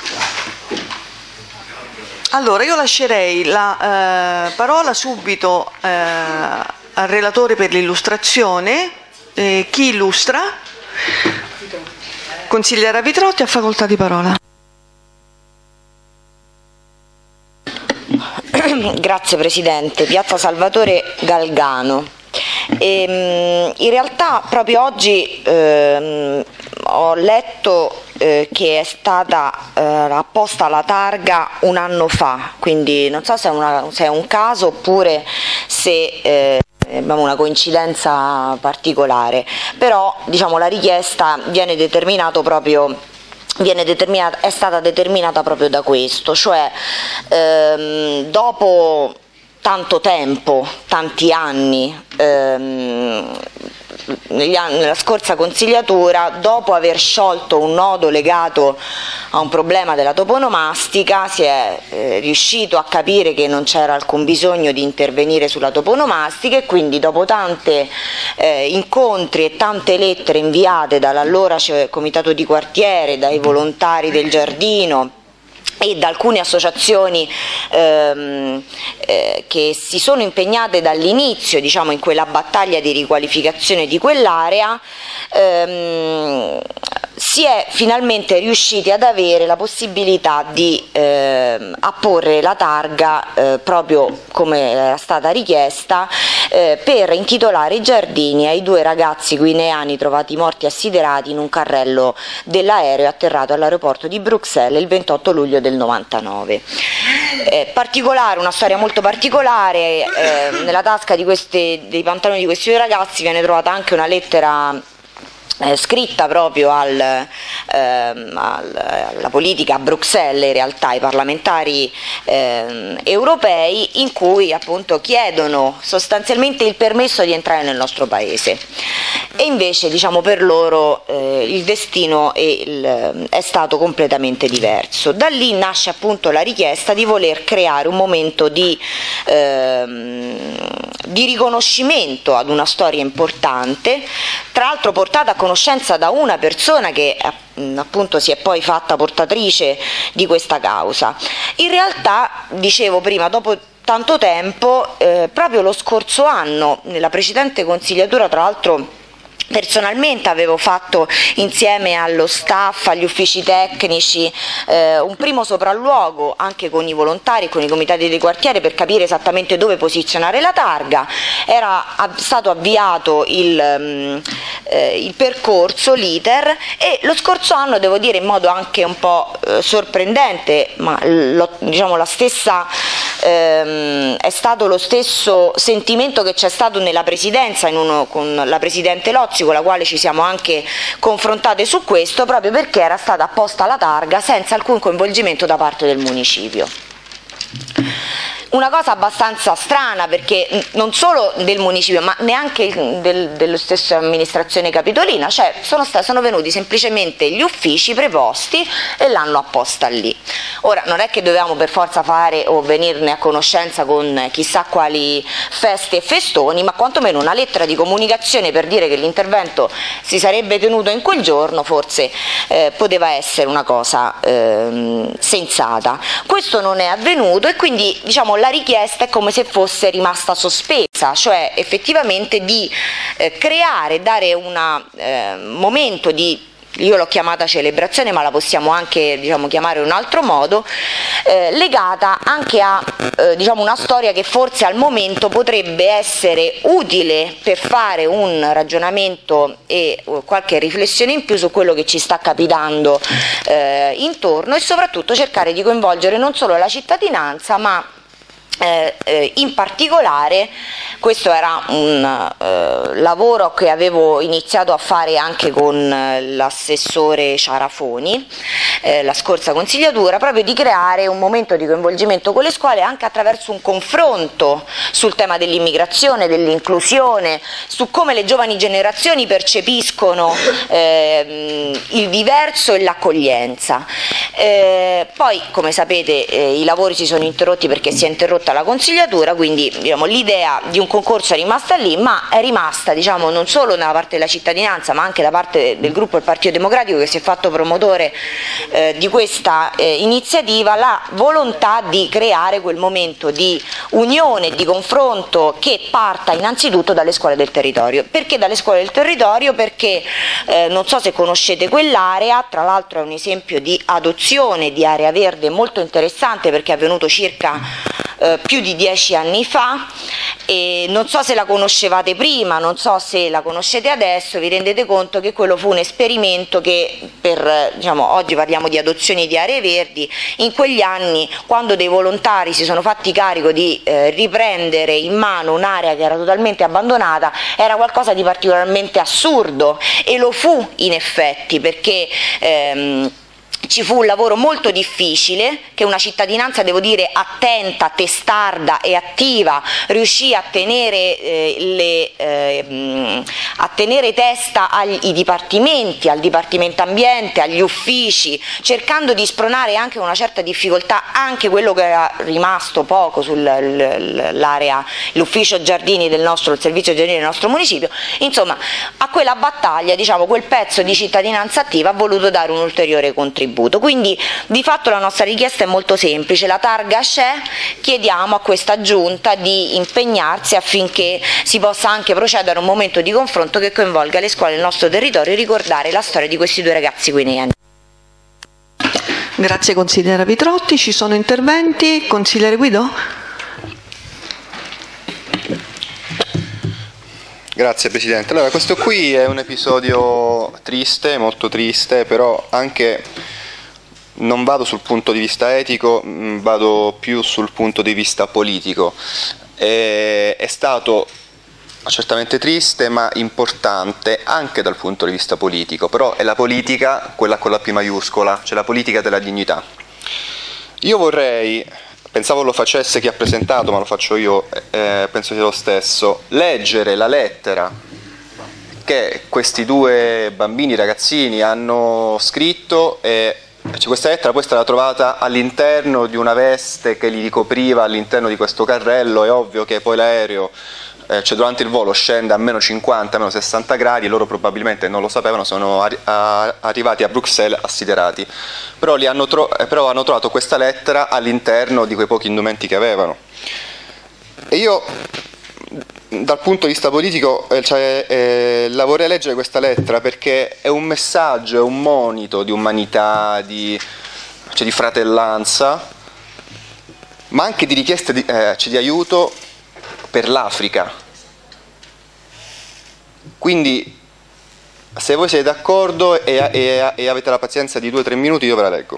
Allora, io lascerei la parola subito al relatore per l'illustrazione. Chi illustra? Consigliera Vitrotti, ha facoltà di parola. Grazie Presidente. Piazza Salvatore Galgano. In realtà proprio oggi ho letto che è stata apposta la targa un anno fa, quindi non so se è un caso oppure se abbiamo una coincidenza particolare, però diciamo la richiesta è stata determinata proprio da questo, cioè dopo tanto tempo, tanti anni, nella scorsa consigliatura, dopo aver sciolto un nodo legato a un problema della toponomastica, si è riuscito a capire che non c'era alcun bisogno di intervenire sulla toponomastica e quindi dopo tanti incontri e tante lettere inviate dall'allora comitato di quartiere, dai volontari del giardino e da alcune associazioni che si sono impegnate dall'inizio, diciamo, in quella battaglia di riqualificazione di quell'area, si è finalmente riusciti ad avere la possibilità di apporre la targa proprio come era stata richiesta per intitolare i giardini ai 2 ragazzi guineani trovati morti assiderati in un carrello dell'aereo atterrato all'aeroporto di Bruxelles il 28 luglio del 99. Una storia molto particolare, nella tasca dei pantaloni di questi 2 ragazzi viene trovata anche una lettera scritta proprio alla politica a Bruxelles, in realtà ai parlamentari europei, in cui appunto chiedono sostanzialmente il permesso di entrare nel nostro paese e invece diciamo per loro il destino è stato completamente diverso. Da lì nasce appunto la richiesta di voler creare un momento di riconoscimento ad una storia importante, tra l'altro portata a conoscenza da una persona che appunto si è poi fatta portatrice di questa causa. In realtà, dicevo prima, dopo tanto tempo, proprio lo scorso anno, nella precedente consigliatura, tra l'altro personalmente avevo fatto insieme allo staff, agli uffici tecnici, un primo sopralluogo anche con i volontari e con i comitati di quartiere per capire esattamente dove posizionare la targa. Era stato avviato il percorso, l'iter, e lo scorso anno, devo dire in modo anche un po' sorprendente, ma diciamo la stessa è stato lo stesso sentimento che c'è stato nella presidenza con la Presidente Lozzi, con la quale ci siamo anche confrontate su questo, proprio perché era stata apposta la targa senza alcun coinvolgimento da parte del municipio. Una cosa abbastanza strana, perché non solo del municipio ma neanche dello stesso amministrazione capitolina, cioè sono venuti semplicemente gli uffici preposti e l'hanno apposta lì. Ora non è che dovevamo per forza fare o venirne a conoscenza con chissà quali feste e festoni, ma quantomeno una lettera di comunicazione per dire che l'intervento si sarebbe tenuto in quel giorno forse poteva essere una cosa sensata. Questo non è avvenuto e quindi diciamo la richiesta è come se fosse rimasta sospesa, cioè effettivamente di creare, dare un momento di io l'ho chiamata celebrazione, ma la possiamo anche, diciamo, chiamare in un altro modo, legata anche a diciamo, una storia che forse al momento potrebbe essere utile per fare un ragionamento e qualche riflessione in più su quello che ci sta capitando intorno, e soprattutto cercare di coinvolgere non solo la cittadinanza, ma in particolare questo era un lavoro che avevo iniziato a fare anche con l'assessore Ciarafoni la scorsa consigliatura, proprio di creare un momento di coinvolgimento con le scuole anche attraverso un confronto sul tema dell'immigrazione, dell'inclusione, su come le giovani generazioni percepiscono il diverso e l'accoglienza. Poi, come sapete, i lavori si sono interrotti perché si è interrotta la consigliatura, quindi diciamo, l'idea di un concorso è rimasta lì, ma è rimasta, diciamo, non solo da parte della cittadinanza ma anche da parte del gruppo del Partito Democratico, che si è fatto promotore di questa iniziativa, la volontà di creare quel momento di unione, di confronto che parta innanzitutto dalle scuole del territorio. Perché dalle scuole del territorio? Perché non so se conoscete quell'area, tra l'altro è un esempio di adozione di area verde molto interessante, perché è avvenuto circa più di 10 anni fa, e non so se la conoscevate prima, non so se la conoscete adesso. Vi rendete conto che quello fu un esperimento che diciamo, oggi parliamo di adozioni di aree verdi, in quegli anni, quando dei volontari si sono fatti carico di riprendere in mano un'area che era totalmente abbandonata, era qualcosa di particolarmente assurdo, e lo fu in effetti, perché ci fu un lavoro molto difficile che una cittadinanza, devo dire, attenta, testarda e attiva riuscì a tenere, testa ai dipartimenti, al Dipartimento Ambiente, agli uffici, cercando di spronare anche una certa difficoltà anche quello che era rimasto poco sull'area, l'ufficio giardini del nostro, il servizio giardini del nostro municipio. Insomma, a quella battaglia, diciamo, quel pezzo di cittadinanza attiva ha voluto dare un ulteriore contributo. Quindi di fatto la nostra richiesta è molto semplice: la targa c'è, chiediamo a questa giunta di impegnarsi affinché si possa anche procedere a un momento di confronto che coinvolga le scuole del nostro territorio e ricordare la storia di questi due ragazzi guineani. Grazie consigliera Pitrotti. Ci sono interventi? Consigliere Guidò? Grazie Presidente. Allora, questo qui è un episodio triste, molto triste, però anche non vado sul punto di vista etico, vado più sul punto di vista politico. È stato certamente triste, ma importante anche dal punto di vista politico, però è la politica, quella con la P maiuscola, cioè la politica della dignità. Io vorrei, pensavo lo facesse chi ha presentato, ma lo faccio io, penso sia lo stesso, leggere la lettera che questi due bambini, ragazzini, hanno scritto, e questa lettera poi è stata trovata all'interno di una veste che li ricopriva all'interno di questo carrello. È ovvio che poi l'aereo, cioè durante il volo, scende a meno 50, meno 60 gradi, e loro probabilmente non lo sapevano, sono arrivati a Bruxelles assiderati, però hanno trovato questa lettera all'interno di quei pochi indumenti che avevano. E io, dal punto di vista politico, la vorrei leggere questa lettera perché è un messaggio, è un monito di umanità, di fratellanza, ma anche di richieste di aiuto per l'Africa. Quindi, se voi siete d'accordo e avete la pazienza di 2 o 3 minuti, io ve la leggo.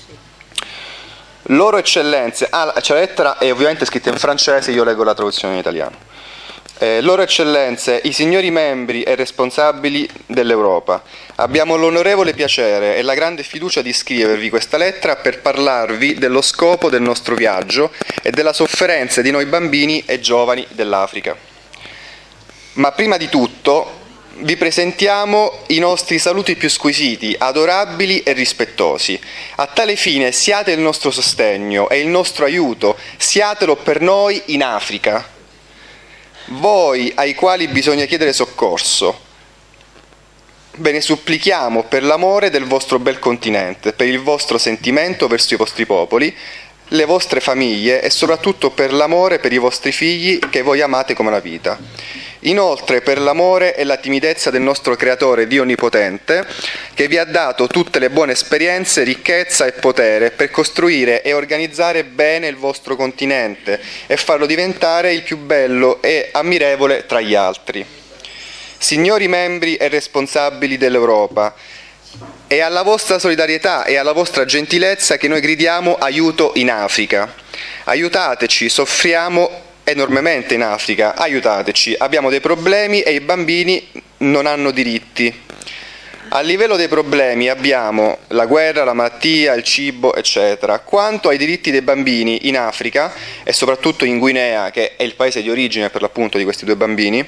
Loro eccellenze, la lettera è ovviamente scritta in francese, io leggo la traduzione in italiano. Loro eccellenze, i signori membri e responsabili dell'Europa, abbiamo l'onorevole piacere e la grande fiducia di scrivervi questa lettera per parlarvi dello scopo del nostro viaggio e della sofferenza di noi bambini e giovani dell'Africa. Ma prima di tutto vi presentiamo i nostri saluti più squisiti, adorabili e rispettosi. A tale fine siate il nostro sostegno e il nostro aiuto, siatelo per noi in Africa. Voi ai quali bisogna chiedere soccorso, ve ne supplichiamo per l'amore del vostro bel continente, per il vostro sentimento verso i vostri popoli, le vostre famiglie e soprattutto per l'amore per i vostri figli che voi amate come la vita. Inoltre per l'amore e la timidezza del nostro Creatore Dio Onnipotente, che vi ha dato tutte le buone esperienze, ricchezza e potere per costruire e organizzare bene il vostro continente e farlo diventare il più bello e ammirevole tra gli altri. Signori membri e responsabili dell'Europa, è alla vostra solidarietà e alla vostra gentilezza che noi gridiamo aiuto in Africa. Aiutateci, soffriamo enormemente in Africa, aiutateci, abbiamo dei problemi e i bambini non hanno diritti. A livello dei problemi abbiamo la guerra, la malattia, il cibo, eccetera. Quanto ai diritti dei bambini in Africa, e soprattutto in Guinea, che è il paese di origine per l'appunto di questi 2 bambini,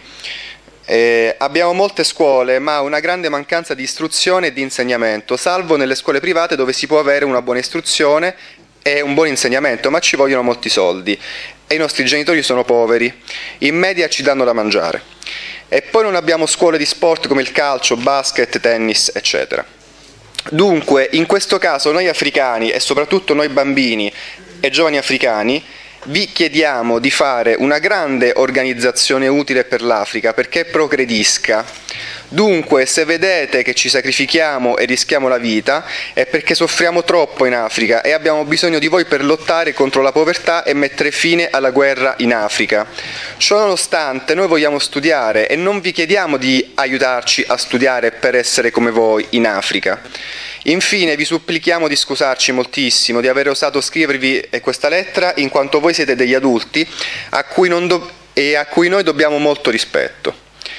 abbiamo molte scuole, ma una grande mancanza di istruzione e di insegnamento, salvo nelle scuole private dove si può avere una buona istruzione e un buon insegnamento, ma ci vogliono molti soldi e i nostri genitori sono poveri, in media ci danno da mangiare. E poi non abbiamo scuole di sport come il calcio, basket, tennis, eccetera. Dunque, in questo caso noi africani e soprattutto noi bambini e giovani africani vi chiediamo di fare una grande organizzazione utile per l'Africa perché progredisca. Dunque, se vedete che ci sacrifichiamo e rischiamo la vita, è perché soffriamo troppo in Africa e abbiamo bisogno di voi per lottare contro la povertà e mettere fine alla guerra in Africa. Ciononostante, noi vogliamo studiare e non vi chiediamo di aiutarci a studiare per essere come voi in Africa. Infine vi supplichiamo di scusarci moltissimo di aver osato scrivervi questa lettera, in quanto voi siete degli adulti a cui noi dobbiamo molto rispetto.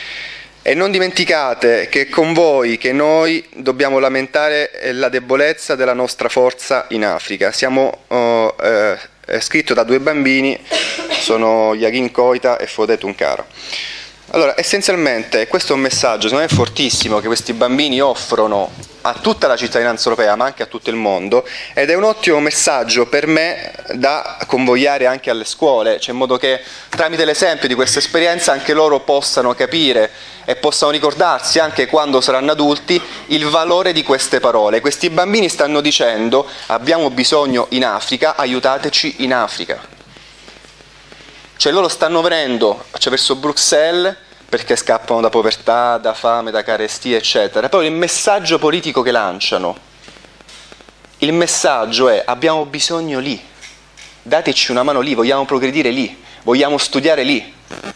E non dimenticate che con voi, che noi dobbiamo lamentare la debolezza della nostra forza in Africa. Siamo scritto da 2 bambini, sono Yagin Koita e Fodé Tunkara. Allora, essenzialmente questo è un messaggio, secondo me, fortissimo che questi bambini offrono a tutta la cittadinanza europea, ma anche a tutto il mondo, ed è un ottimo messaggio per me da convogliare anche alle scuole, cioè in modo che tramite l'esempio di questa esperienza anche loro possano capire e possano ricordarsi anche quando saranno adulti il valore di queste parole. Questi bambini stanno dicendo: abbiamo bisogno in Africa, aiutateci in Africa. Cioè loro stanno venendo verso Bruxelles perché scappano da povertà, da fame, da carestie, eccetera. Poi il messaggio politico che lanciano, il messaggio è: abbiamo bisogno lì, dateci una mano lì, vogliamo progredire lì, vogliamo studiare lì.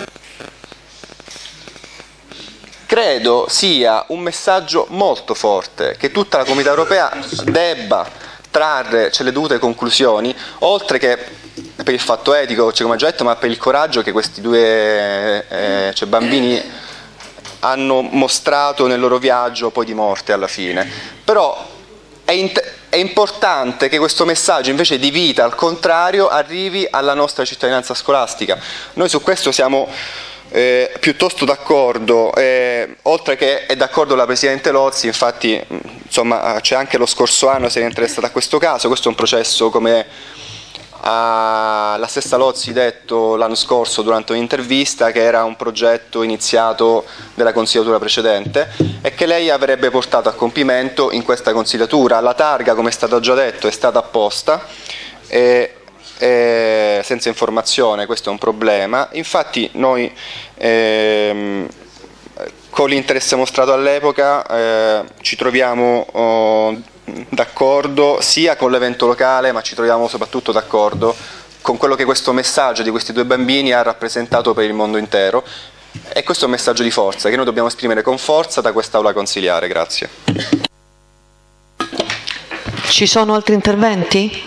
Credo sia un messaggio molto forte che tutta la Comunità Europea debba trarre le dovute conclusioni, oltre che per il fatto etico, come ho già detto, ma per il coraggio che questi 2 bambini hanno mostrato nel loro viaggio poi di morte alla fine. Però è importante che questo messaggio invece di vita, al contrario, arrivi alla nostra cittadinanza scolastica. Noi su questo siamo piuttosto d'accordo, oltre che è d'accordo la Presidente Lozzi, infatti insomma, c'è anche lo scorso anno si è interessata a questo caso. Questo è un processo, come la stessa Lozzi detto l'anno scorso durante un'intervista, che era un progetto iniziato nella consigliatura precedente e che lei avrebbe portato a compimento in questa consigliatura. La targa, come è stato già detto, è stata apposta senza informazione. Questo è un problema. Infatti noi con l'interesse mostrato all'epoca ci troviamo d'accordo sia con l'evento locale, ma ci troviamo soprattutto d'accordo con quello che questo messaggio di questi 2 bambini ha rappresentato per il mondo intero, e questo è un messaggio di forza che noi dobbiamo esprimere con forza da quest'aula consiliare. Grazie. Ci sono altri interventi?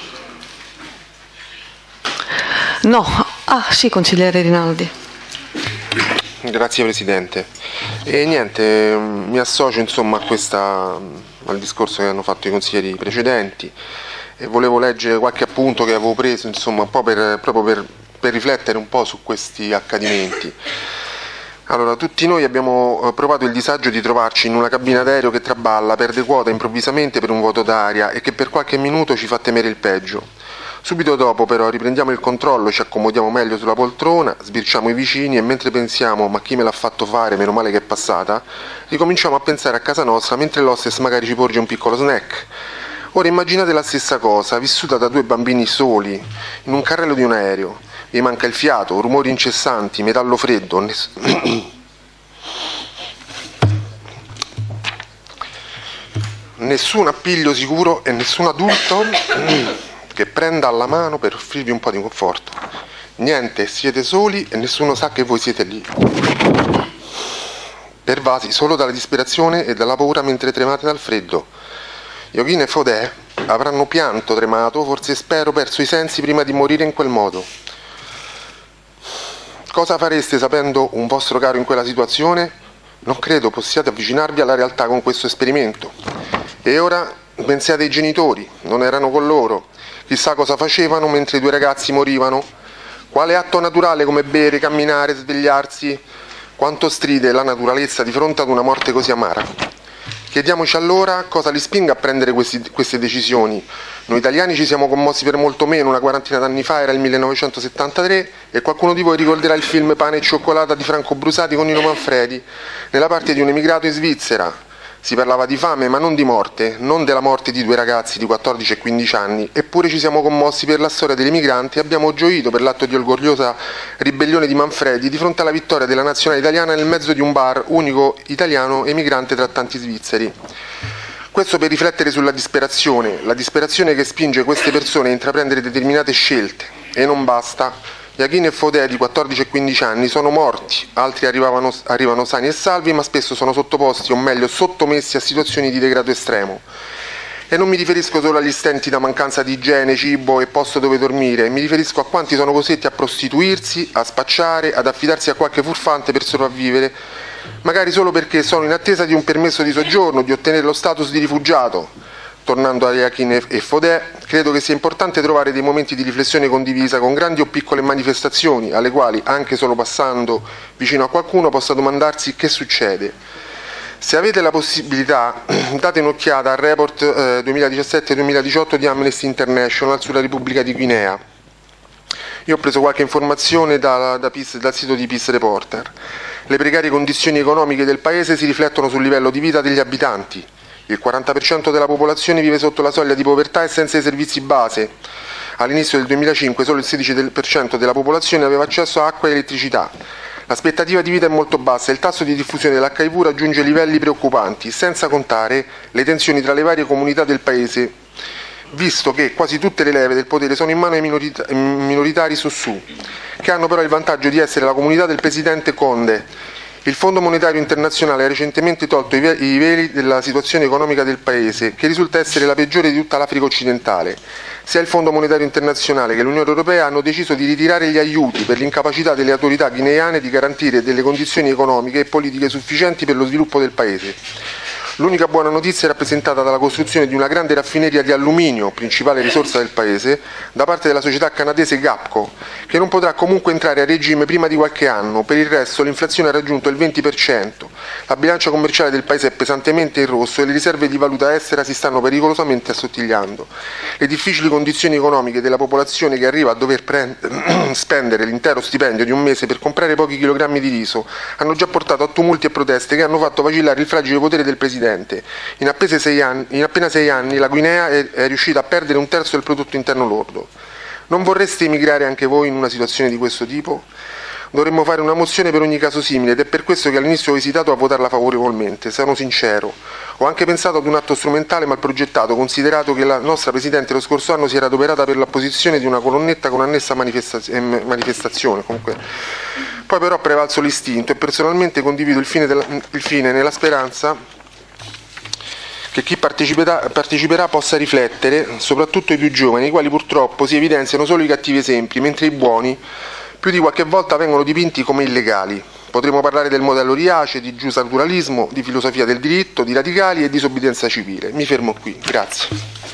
No. Sì, consigliere Rinaldi. Grazie Presidente. E niente, mi associo insomma al discorso che hanno fatto i consiglieri precedenti e volevo leggere qualche appunto che avevo preso insomma un po' proprio per riflettere un po' su questi accadimenti. Allora, tutti noi abbiamo provato il disagio di trovarci in una cabina d'aereo che traballa, perde quota improvvisamente per un vuoto d'aria e che per qualche minuto ci fa temere il peggio. Subito dopo però riprendiamo il controllo, ci accomodiamo meglio sulla poltrona, sbirciamo i vicini e mentre pensiamo ma chi me l'ha fatto fare, meno male che è passata, ricominciamo a pensare a casa nostra mentre l'hostess magari ci porge un piccolo snack. Ora immaginate la stessa cosa, vissuta da 2 bambini soli, in un carrello di un aereo. Vi manca il fiato, rumori incessanti, metallo freddo, nessun appiglio sicuro e nessun adulto che prenda alla mano per offrirvi un po' di conforto. Niente, siete soli e nessuno sa che voi siete lì. Pervasi solo dalla disperazione e dalla paura mentre tremate dal freddo. Yoghin e Fodè avranno pianto, tremato, forse spero perso i sensi prima di morire in quel modo. Cosa fareste sapendo un vostro caro in quella situazione? Non credo possiate avvicinarvi alla realtà con questo esperimento. E ora pensiate ai genitori, non erano con loro. Chissà cosa facevano mentre i due ragazzi morivano. Quale atto naturale come bere, camminare, svegliarsi? Quanto stride la naturalezza di fronte ad una morte così amara. Chiediamoci allora cosa li spinga a prendere queste decisioni. Noi italiani ci siamo commossi per molto meno, una quarantina d'anni fa era il 1973 e qualcuno di voi ricorderà il film Pane e cioccolata di Franco Brusati con Nino Manfredi, nella parte di un emigrato in Svizzera. Si parlava di fame ma non di morte, non della morte di due ragazzi di 14 e 15 anni, eppure ci siamo commossi per la storia degli emigranti e abbiamo gioito per l'atto di orgogliosa ribellione di Manfredi di fronte alla vittoria della nazionale italiana nel mezzo di un bar, unico italiano emigrante tra tanti svizzeri. Questo per riflettere sulla disperazione, la disperazione che spinge queste persone a intraprendere determinate scelte. E non basta. Yoghin e Fodè di 14 e 15 anni sono morti, altri arrivano sani e salvi, ma spesso sono sottoposti, o meglio sottomessi, a situazioni di degrado estremo. E non mi riferisco solo agli stenti da mancanza di igiene, cibo e posto dove dormire, mi riferisco a quanti sono costretti a prostituirsi, a spacciare, ad affidarsi a qualche furfante per sopravvivere, magari solo perché sono in attesa di un permesso di soggiorno, di ottenere lo status di rifugiato. Tornando a Yoghin e Fodè, credo che sia importante trovare dei momenti di riflessione condivisa con grandi o piccole manifestazioni, alle quali, anche solo passando vicino a qualcuno, possa domandarsi che succede. Se avete la possibilità, date un'occhiata al report 2017-2018 di Amnesty International sulla Repubblica di Guinea. Io ho preso qualche informazione dal sito di Peace Reporter. Le precarie condizioni economiche del paese si riflettono sul livello di vita degli abitanti. Il 40% della popolazione vive sotto la soglia di povertà e senza i servizi base. All'inizio del 2005 solo il 16% della popolazione aveva accesso a acqua e elettricità. L'aspettativa di vita è molto bassa e il tasso di diffusione dell'HIV raggiunge livelli preoccupanti, senza contare le tensioni tra le varie comunità del paese, visto che quasi tutte le leve del potere sono in mano ai minoritari Sossù, che hanno però il vantaggio di essere la comunità del presidente Condé. Il Fondo Monetario Internazionale ha recentemente tolto i veli della situazione economica del paese, che risulta essere la peggiore di tutta l'Africa occidentale. Sia il Fondo Monetario Internazionale che l'Unione Europea hanno deciso di ritirare gli aiuti per l'incapacità delle autorità guineane di garantire delle condizioni economiche e politiche sufficienti per lo sviluppo del paese. L'unica buona notizia è rappresentata dalla costruzione di una grande raffineria di alluminio, principale risorsa del paese, da parte della società canadese Gapco, che non potrà comunque entrare a regime prima di qualche anno. Per il resto l'inflazione ha raggiunto il 20%, la bilancia commerciale del paese è pesantemente in rosso e le riserve di valuta estera si stanno pericolosamente assottigliando. Le difficili condizioni economiche della popolazione che arriva a dover spendere l'intero stipendio di un mese per comprare pochi chilogrammi di riso hanno già portato a tumulti e proteste che hanno fatto vacillare il fragile potere del presidente. In appena 6 anni la Guinea è riuscita a perdere un terzo del prodotto interno lordo. Non vorreste emigrare anche voi in una situazione di questo tipo? Dovremmo fare una mozione per ogni caso simile ed è per questo che all'inizio ho esitato a votarla favorevolmente, sono sincero. Ho anche pensato ad un atto strumentale mal progettato, considerato che la nostra Presidente lo scorso anno si era adoperata per l'apposizione di una colonnetta con annessa manifestazione. Comunque. Poi però ha prevalso l'istinto e personalmente condivido il fine nella speranza che chi parteciperà possa riflettere, soprattutto i più giovani, i quali purtroppo si evidenziano solo i cattivi esempi, mentre i buoni più di qualche volta vengono dipinti come illegali. Potremmo parlare del modello Riace, di giusnaturalismo, di filosofia del diritto, di radicali e disobbedienza civile. Mi fermo qui, grazie.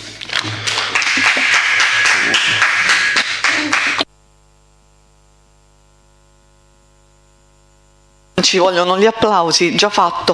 Ci vogliono gli applausi, già fatto.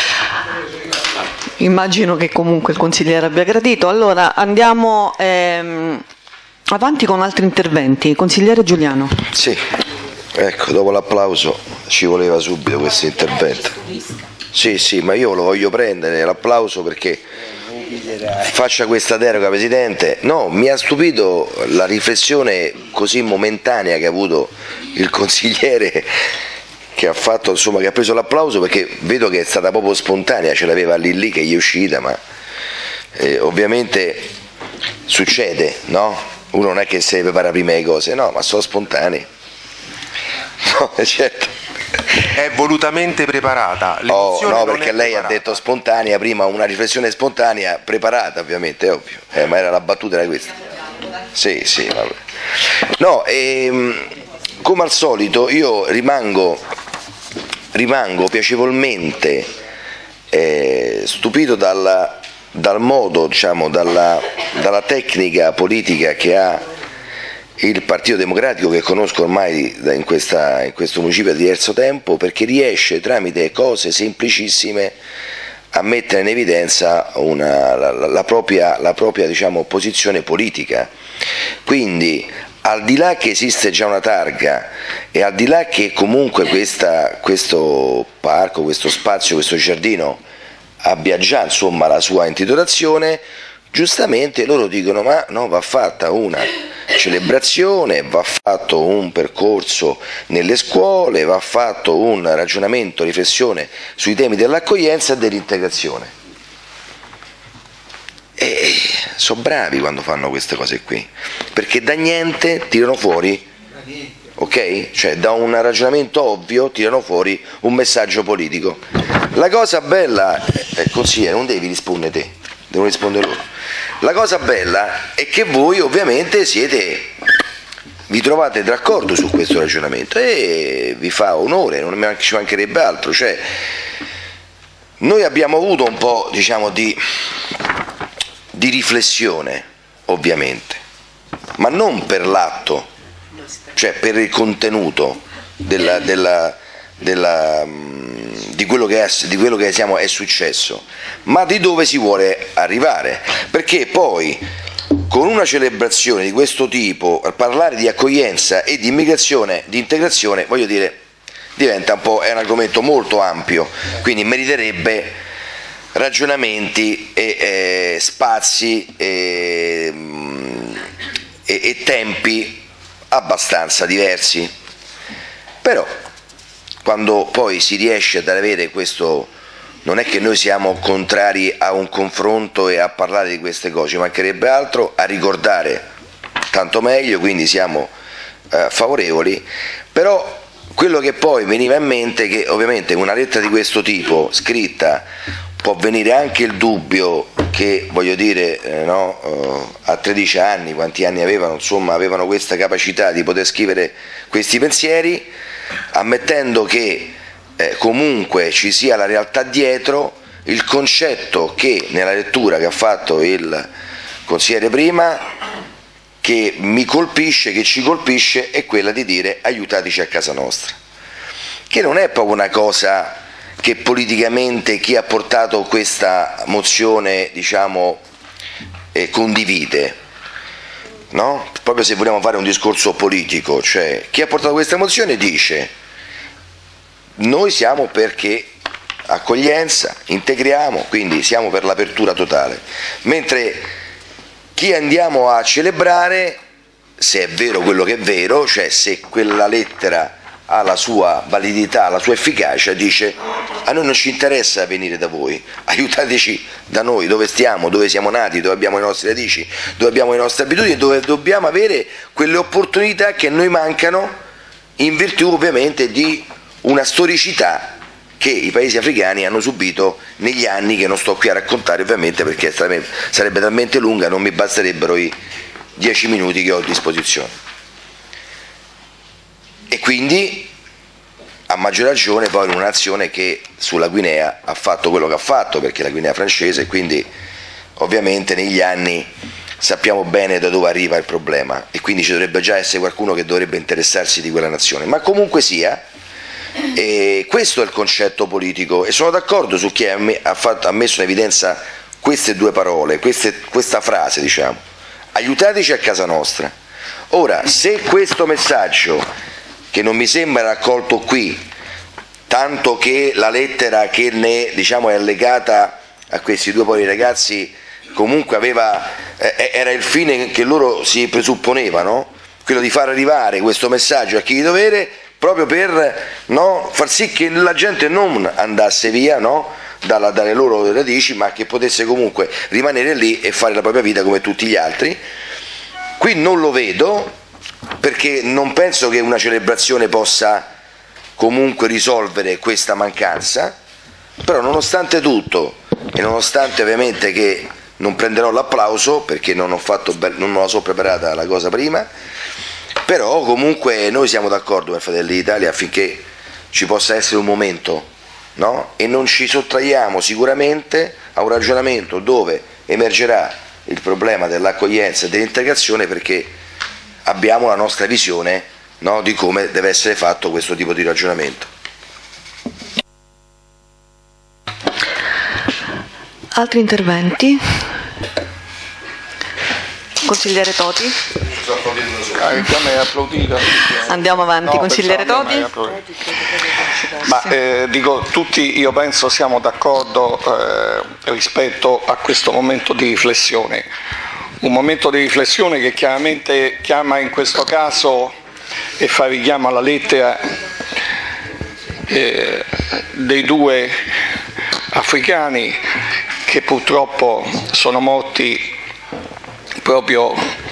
Immagino che comunque il consigliere abbia gradito. Allora andiamo avanti con altri interventi. Consigliere Giuliano. Sì, ecco, dopo l'applauso ci voleva subito questo intervento. Sì, ma io lo voglio prendere l'applauso perché faccia questa deroga, Presidente. No, mi ha stupito la riflessione così momentanea che ha avuto il consigliere che ha fatto, insomma, che ha preso l'applauso, perché vedo che è stata proprio spontanea, ce l'aveva lì che gli è uscita, ma ovviamente succede, no? Uno non è che si prepara prima le cose, no, ma sono spontanei. No, certo. È volutamente preparata. No, perché lei ha detto spontanea, prima una riflessione spontanea, preparata ovviamente, è ovvio, ma era la battuta, era questa. Sì, vabbè. No, come al solito io rimango piacevolmente stupito dal modo, diciamo, dalla tecnica politica che ha il Partito Democratico, che conosco ormai in questo municipio da diverso tempo, perché riesce tramite cose semplicissime a mettere in evidenza la propria diciamo, posizione politica. Quindi, al di là che esiste già una targa e al di là che comunque questo parco, questo spazio, questo giardino abbia già, insomma, la sua intitolazione, giustamente loro dicono: ma no, va fatta una celebrazione, va fatto un percorso nelle scuole, va fatto un ragionamento, riflessione sui temi dell'accoglienza e dell'integrazione. E sono bravi quando fanno queste cose qui, perché da niente tirano fuori, ok? Cioè da un ragionamento ovvio tirano fuori un messaggio politico. La cosa bella, consigliere, non devi rispondere te, devono rispondere loro. La cosa bella è che voi ovviamente vi trovate d'accordo su questo ragionamento e vi fa onore, non ci mancherebbe altro. Cioè, noi abbiamo avuto un po', diciamo, di riflessione, ovviamente, ma non per l'atto, cioè per il contenuto di quello che è successo, ma di dove si vuole arrivare, perché poi con una celebrazione di questo tipo, a parlare di accoglienza e di immigrazione, di integrazione, voglio dire, diventa un po', è un argomento molto ampio, quindi meriterebbe ragionamenti e spazi e tempi abbastanza diversi. Però quando poi si riesce ad avere questo, non è che noi siamo contrari a un confronto e a parlare di queste cose, ci mancherebbe altro, a ricordare tanto meglio, quindi siamo favorevoli. Però quello che poi veniva in mente è che ovviamente una lettera di questo tipo scritta può venire anche il dubbio che, voglio dire, a 13 anni, quanti anni avevano, insomma, avevano questa capacità di poter scrivere questi pensieri, ammettendo che comunque ci sia la realtà dietro. Il concetto che nella lettura che ha fatto il consigliere prima, che mi colpisce, che ci colpisce, è quella di dire: aiutateci a casa nostra, che non è proprio una cosa che politicamente chi ha portato questa mozione, diciamo, condivide, no? Proprio se vogliamo fare un discorso politico, cioè chi ha portato questa mozione dice: noi siamo perché accoglienza, integriamo, quindi siamo per l'apertura totale, mentre chi andiamo a celebrare, se è vero quello che è vero, cioè se quella lettera ha la sua validità, la sua efficacia, dice: a noi non ci interessa venire da voi, aiutateci da noi, dove stiamo, dove siamo nati, dove abbiamo le nostre radici, dove abbiamo le nostre abitudini, dove dobbiamo avere quelle opportunità che a noi mancano, in virtù ovviamente di una storicità che i paesi africani hanno subito negli anni, che non sto qui a raccontare ovviamente perché sarebbe talmente lunga, non mi basterebbero i 10 minuti che ho a disposizione. E quindi, a maggior ragione, poi in un'azione che sulla Guinea ha fatto quello che ha fatto, perché la Guinea è francese, e quindi ovviamente negli anni sappiamo bene da dove arriva il problema, e quindi ci dovrebbe già essere qualcuno che dovrebbe interessarsi di quella nazione. Ma comunque sia, questo è il concetto politico, e sono d'accordo su chi ha messo in evidenza queste due parole, questa frase, diciamo: aiutateci a casa nostra. Ora, se questo messaggio, che non mi sembra raccolto qui, tanto che la lettera che ne, diciamo, è legata a questi due poveri ragazzi comunque era il fine che loro si presupponevano, quello di far arrivare questo messaggio a chi di dovere, proprio per far sì che la gente non andasse via dalle loro radici, ma che potesse comunque rimanere lì e fare la propria vita come tutti gli altri. Qui non lo vedo, perché non penso che una celebrazione possa comunque risolvere questa mancanza, però nonostante tutto e nonostante ovviamente che non prenderò l'applauso perché non me la so preparata la cosa prima, però comunque noi siamo d'accordo per Fratelli d'Italia affinché ci possa essere un momento, e non ci sottraiamo sicuramente a un ragionamento dove emergerà il problema dell'accoglienza e dell'integrazione, perché abbiamo la nostra visione di come deve essere fatto questo tipo di ragionamento. Altri interventi? Consigliere Toti? Andiamo avanti, consigliere Toti. Tutti io penso siamo d'accordo rispetto a questo momento di riflessione, un momento di riflessione che chiaramente chiama in questo caso e fa richiamo alla lettera dei 2 africani che purtroppo sono morti proprio,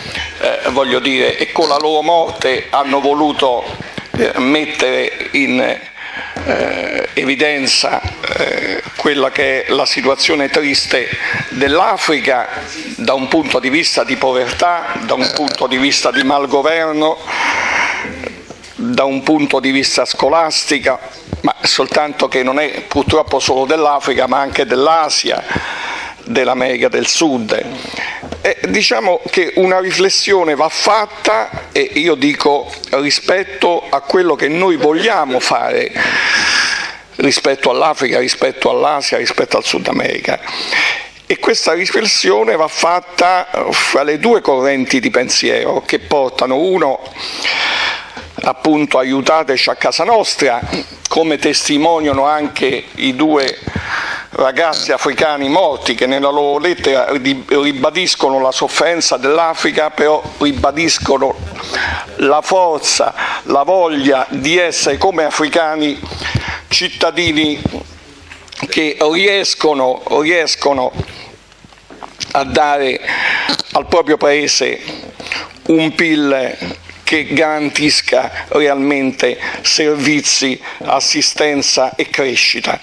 e con la loro morte hanno voluto mettere in evidenza quella che è la situazione triste dell'Africa da un punto di vista di povertà, da un punto di vista di malgoverno, da un punto di vista scolastica, ma soltanto che non è purtroppo solo dell'Africa ma anche dell'Asia, dell'America del Sud. Diciamo che una riflessione va fatta, e io dico rispetto a quello che noi vogliamo fare rispetto all'Africa, rispetto all'Asia, rispetto al Sud America. E questa riflessione va fatta fra le 2 correnti di pensiero che portano, uno appunto aiutateci a casa nostra, come testimoniano anche i 2 ragazzi africani morti che nella loro lettera ribadiscono la sofferenza dell'Africa, però ribadiscono la forza, la voglia di essere come africani cittadini che riescono a dare al proprio paese un PIL che garantisca realmente servizi, assistenza e crescita.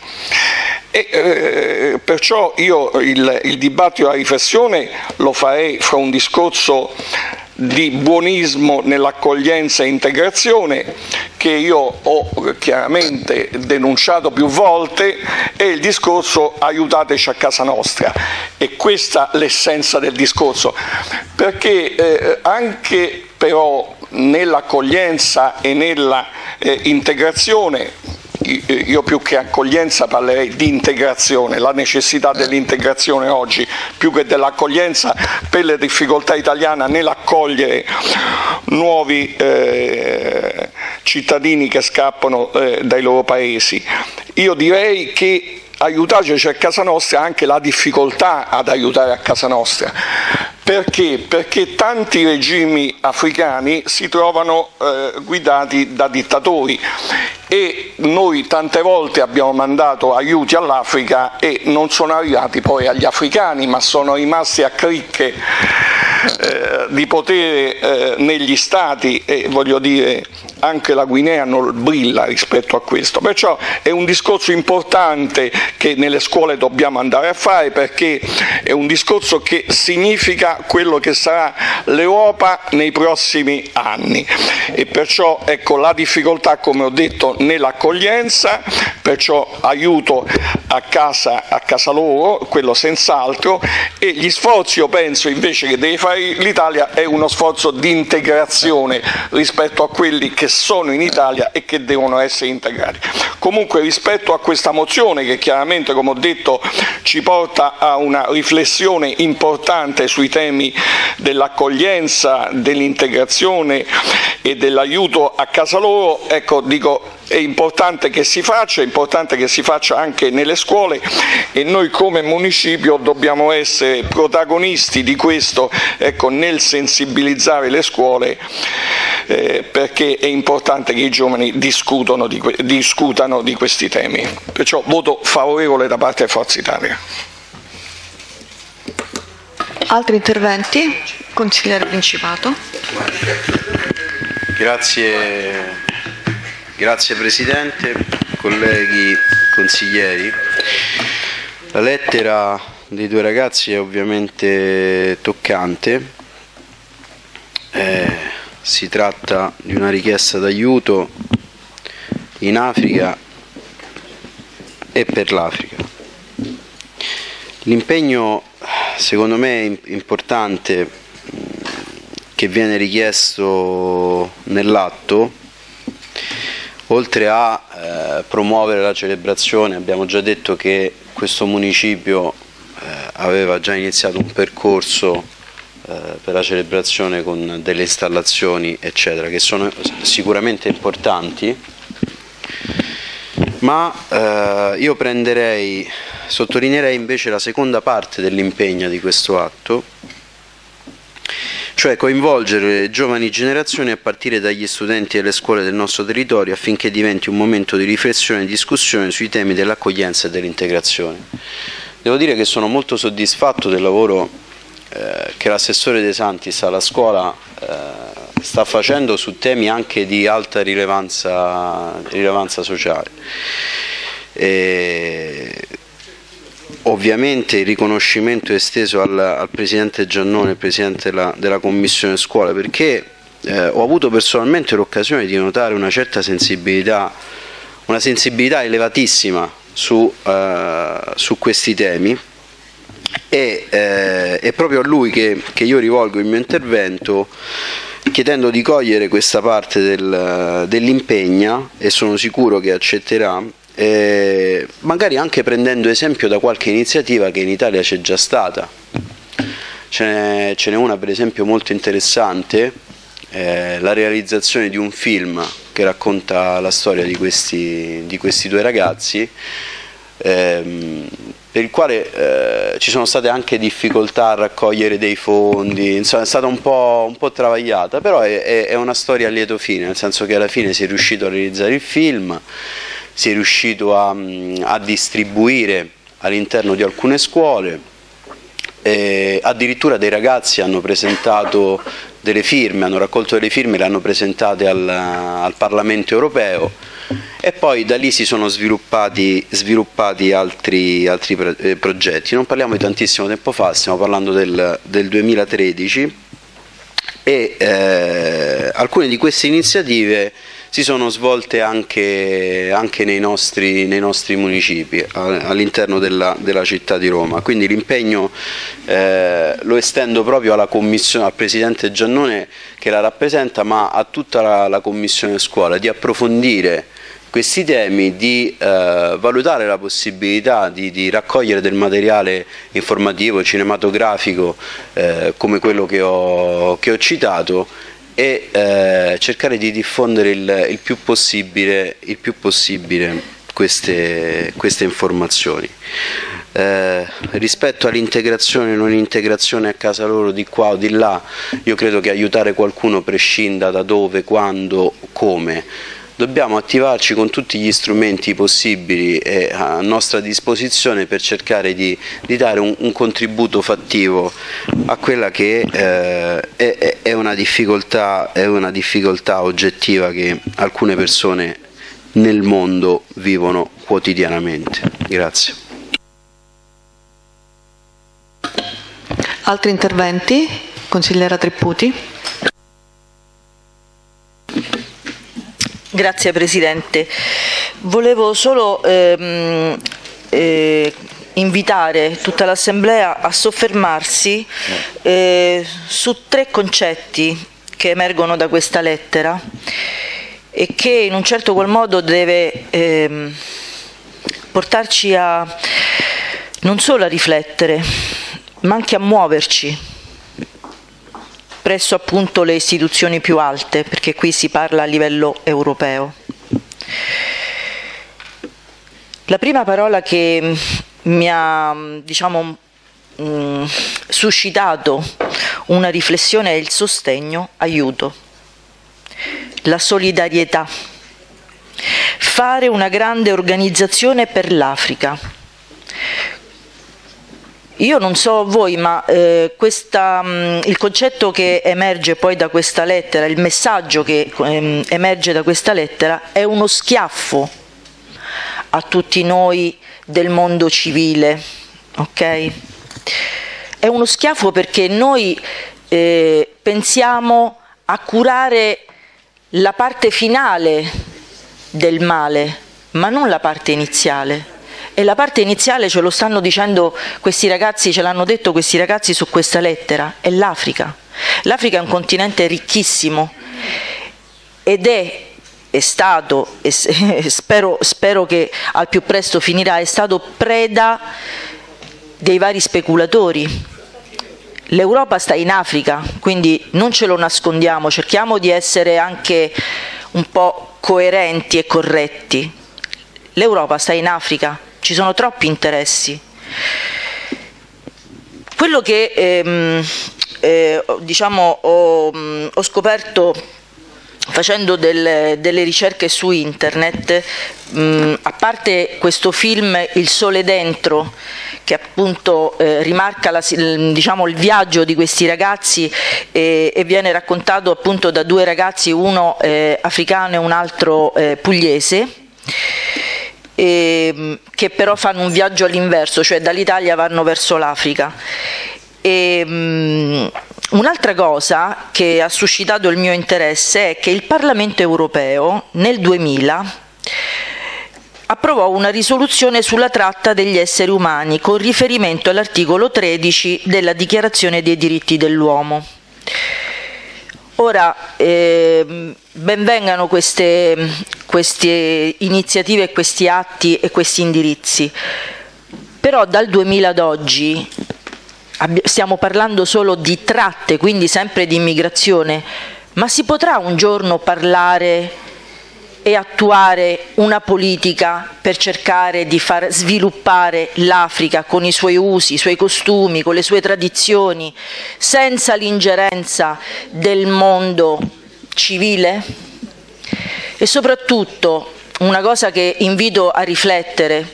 E perciò io il dibattito e la riflessione lo farei fra un discorso di buonismo nell'accoglienza e integrazione, che io ho chiaramente denunciato più volte, e il discorso aiutateci a casa nostra. E questa l'essenza del discorso, perché anche però nell'accoglienza e nella integrazione, io più che accoglienza parlerei di integrazione, la necessità dell'integrazione oggi più che dell'accoglienza per le difficoltà italiane nell'accogliere nuovi cittadini che scappano dai loro paesi. Io direi che aiutateci a casa nostra anche la difficoltà ad aiutare a casa nostra. Perché? Perché tanti regimi africani si trovano guidati da dittatori, e noi tante volte abbiamo mandato aiuti all'Africa e non sono arrivati poi agli africani, ma sono rimasti a cricche di potere negli stati, e voglio dire anche la Guinea non brilla rispetto a questo. Perciò è un discorso importante che nelle scuole dobbiamo andare a fare, perché è un discorso che significa quello che sarà l'Europa nei prossimi anni, e perciò ecco la difficoltà, come ho detto, nell'accoglienza, perciò aiuto a casa loro, quello senz'altro, e gli sforzi, io penso invece che deve fare l'Italia è uno sforzo di integrazione rispetto a quelli che sono in Italia e che devono essere integrati. Comunque rispetto a questa mozione, che chiaramente, come ho detto, ci porta a una riflessione importante sui temi dell'accoglienza, dell'integrazione e dell'aiuto a casa loro, ecco, dico è importante che si faccia, anche nelle scuole, e noi come municipio dobbiamo essere protagonisti di questo, ecco, nel sensibilizzare le scuole, perché è importante che i giovani discutano di questi temi. Perciò voto favorevole da parte di Forza Italia. Altri interventi? Consigliere Principato. Grazie Presidente, colleghi consiglieri. La lettera dei due ragazzi è ovviamente toccante. Si tratta di una richiesta d'aiuto in Africa e per l'Africa. L'impegno, secondo me, importante che viene richiesto nell'atto, oltre a promuovere la celebrazione, abbiamo già detto che questo municipio aveva già iniziato un percorso per la celebrazione con delle installazioni eccetera, che sono sicuramente importanti, ma io sottolineerei invece la seconda parte dell'impegno di questo atto, cioè coinvolgere le giovani generazioni a partire dagli studenti delle scuole del nostro territorio affinché diventi un momento di riflessione e discussione sui temi dell'accoglienza e dell'integrazione. Devo dire che sono molto soddisfatto del lavoro che l'assessore De Santis alla scuola sta facendo su temi anche di alta rilevanza sociale. Ovviamente il riconoscimento è esteso al Presidente Giannone, Presidente della Commissione Scuola, perché ho avuto personalmente l'occasione di notare una certa sensibilità, una sensibilità elevatissima su questi temi, e è proprio a lui che io rivolgo il mio intervento, chiedendo di cogliere questa parte dell'impegno, e sono sicuro che accetterà, magari anche prendendo esempio da qualche iniziativa che in Italia c'è già stata. Ce n'è una per esempio molto interessante, la realizzazione di un film che racconta la storia di questi due ragazzi, per il quale ci sono state anche difficoltà a raccogliere dei fondi, insomma è stata un po' travagliata, però è una storia a lieto fine, nel senso che alla fine si è riuscito a realizzare il film, si è riuscito a distribuire all'interno di alcune scuole, addirittura dei ragazzi hanno presentato delle firme, hanno raccolto delle firme e le hanno presentate al Parlamento europeo, e poi da lì si sono sviluppati altri progetti. Non parliamo di tantissimo tempo fa, stiamo parlando del 2013, e alcune di queste iniziative si sono svolte anche nei nostri municipi, all'interno della città di Roma. Quindi l'impegno lo estendo proprio alla Commissione, al Presidente Giannone che la rappresenta, ma a tutta la Commissione Scuola, di approfondire questi temi, di valutare la possibilità di raccogliere del materiale informativo, cinematografico, come quello che ho citato, e cercare di diffondere il più possibile queste informazioni. Rispetto all'integrazione e non integrazione a casa loro di qua o di là, io credo che aiutare qualcuno prescinda da dove, quando, come. Dobbiamo attivarci con tutti gli strumenti possibili a nostra disposizione per cercare di dare un contributo fattivo a quella che è una difficoltà oggettiva che alcune persone nel mondo vivono quotidianamente. Grazie. Altri interventi? Consigliera Tripputi. Grazie Presidente. Volevo solo invitare tutta l'Assemblea a soffermarsi su 3 concetti che emergono da questa lettera e che in un certo qual modo deve portarci a non solo a riflettere, ma anche a muoverci presso appunto le istituzioni più alte, perché qui si parla a livello europeo. La prima parola che mi ha, suscitato una riflessione è il sostegno, aiuto, la solidarietà, fare una grande organizzazione per l'Africa. Io non so voi, ma il concetto che emerge poi da questa lettera, il messaggio che emerge da questa lettera è uno schiaffo a tutti noi del mondo civile, ok? È uno schiaffo perché noi pensiamo a curare la parte finale del male, ma non la parte iniziale. E la parte iniziale ce lo stanno dicendo questi ragazzi, ce l'hanno detto questi ragazzi su questa lettera, è l'Africa. L'Africa è un continente ricchissimo ed è stato, e spero che al più presto finirà, è stato preda dei vari speculatori. L'Europa sta in Africa, quindi non ce lo nascondiamo, cerchiamo di essere anche un po' coerenti e corretti. L'Europa sta in Africa, ci sono troppi interessi. Quello che ho scoperto facendo delle ricerche su internet, a parte questo film Il Sole Dentro, che appunto rimarca il viaggio di questi ragazzi e viene raccontato appunto da due ragazzi, uno africano e un altro pugliese, che però fanno un viaggio all'inverso, cioè dall'Italia vanno verso l'Africa. Un'altra cosa che ha suscitato il mio interesse è che il Parlamento europeo nel 2000 approvò una risoluzione sulla tratta degli esseri umani con riferimento all'articolo 13 della Dichiarazione dei diritti dell'uomo. Ora, ben vengano queste iniziative, questi atti e questi indirizzi, però dal 2000 ad oggi stiamo parlando solo di tratte, quindi sempre di immigrazione, ma si potrà un giorno parlare e attuare una politica per cercare di far sviluppare l'Africa con i suoi usi, i suoi costumi, con le sue tradizioni, senza l'ingerenza del mondo civile? E soprattutto, una cosa che invito a riflettere: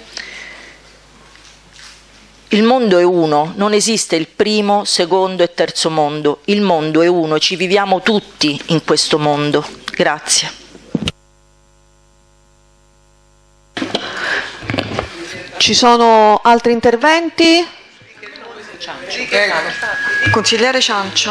il mondo è uno, non esiste il primo, secondo e terzo mondo, il mondo è uno, ci viviamo tutti in questo mondo. Grazie. Ci sono altri interventi? Consigliere Ciancio.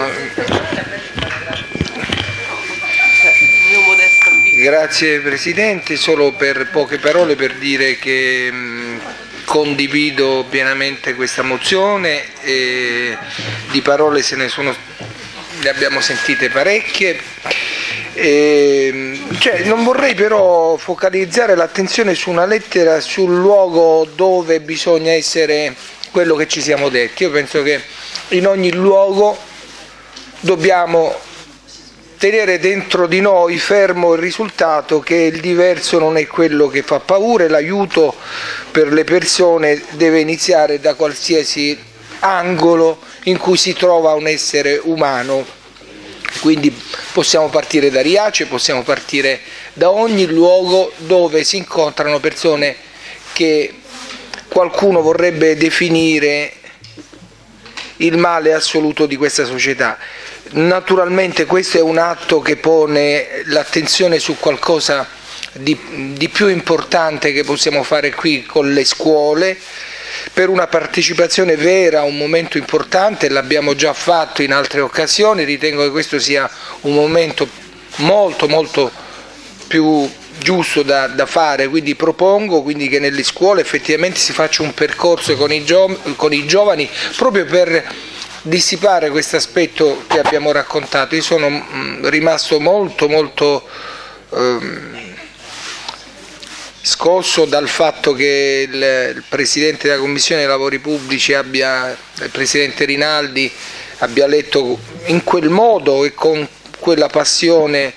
Grazie Presidente, solo per poche parole per dire che condivido pienamente questa mozione e di parole ne abbiamo sentite parecchie. Non vorrei però focalizzare l'attenzione su una lettera, sul luogo dove bisogna essere quello che ci siamo detti. Io penso che in ogni luogo dobbiamo tenere dentro di noi fermo il risultato che il diverso non è quello che fa paura e l'aiuto per le persone deve iniziare da qualsiasi angolo in cui si trova un essere umano. Quindi possiamo partire da Riace, possiamo partire da ogni luogo dove si incontrano persone che qualcuno vorrebbe definire il male assoluto di questa società. Naturalmente questo è un atto che pone l'attenzione su qualcosa di più importante che possiamo fare qui con le scuole, per una partecipazione vera a un momento importante. L'abbiamo già fatto in altre occasioni, ritengo che questo sia un momento molto più giusto da fare, quindi propongo che nelle scuole effettivamente si faccia un percorso con i giovani proprio per dissipare questo aspetto che abbiamo raccontato. Io sono rimasto molto scosso dal fatto che il Presidente della Commissione dei Lavori Pubblici il Presidente Rinaldi abbia letto in quel modo e con quella passione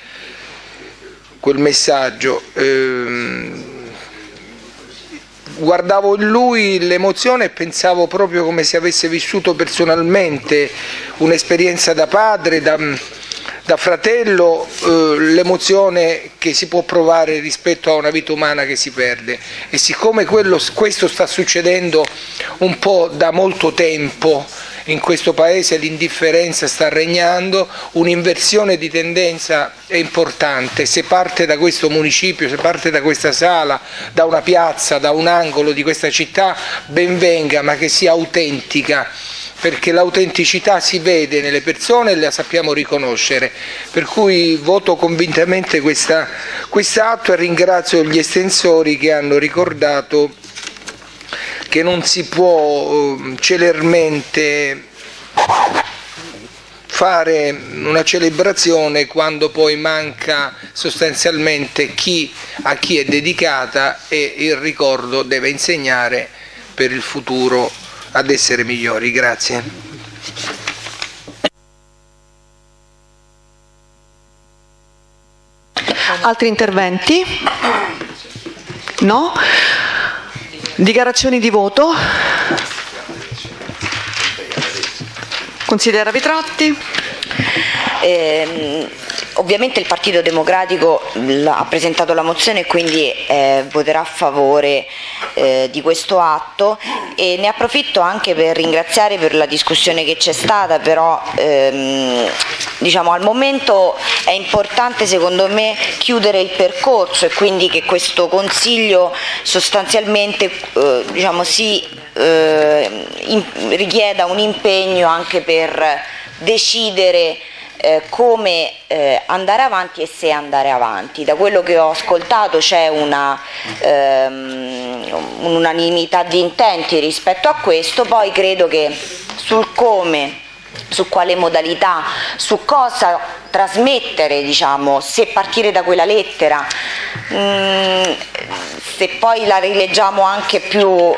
guardavo in lui l'emozione e pensavo proprio come se avesse vissuto personalmente un'esperienza da padre, da fratello, l'emozione che si può provare rispetto a una vita umana che si perde. E siccome questo sta succedendo un po' da molto tempo in questo paese, l'indifferenza sta regnando, un'inversione di tendenza è importante. Se parte da questo municipio, se parte da questa sala, da una piazza, da un angolo di questa città, ben venga, ma che sia autentica, perché l'autenticità si vede nelle persone e la sappiamo riconoscere. Per cui voto convintamente quest'atto e ringrazio gli estensori che hanno ricordato che non si può celermente fare una celebrazione quando poi manca sostanzialmente a chi è dedicata, e il ricordo deve insegnare per il futuro ad essere migliori. Grazie. Altri interventi? No? Dichiarazioni di voto? Consigliera Vitratti? Ovviamente il Partito Democratico ha presentato la mozione e quindi voterà a favore di questo atto, e ne approfitto anche per ringraziare per la discussione che c'è stata, però diciamo al momento è importante secondo me chiudere il percorso e quindi che questo Consiglio sostanzialmente diciamo, richieda un impegno anche per decidere come andare avanti e se andare avanti. Da quello che ho ascoltato c'è un'unanimità di intenti rispetto a questo, poi credo che sul come, su quale modalità, su cosa trasmettere, diciamo, se partire da quella lettera, se poi la rileggiamo anche più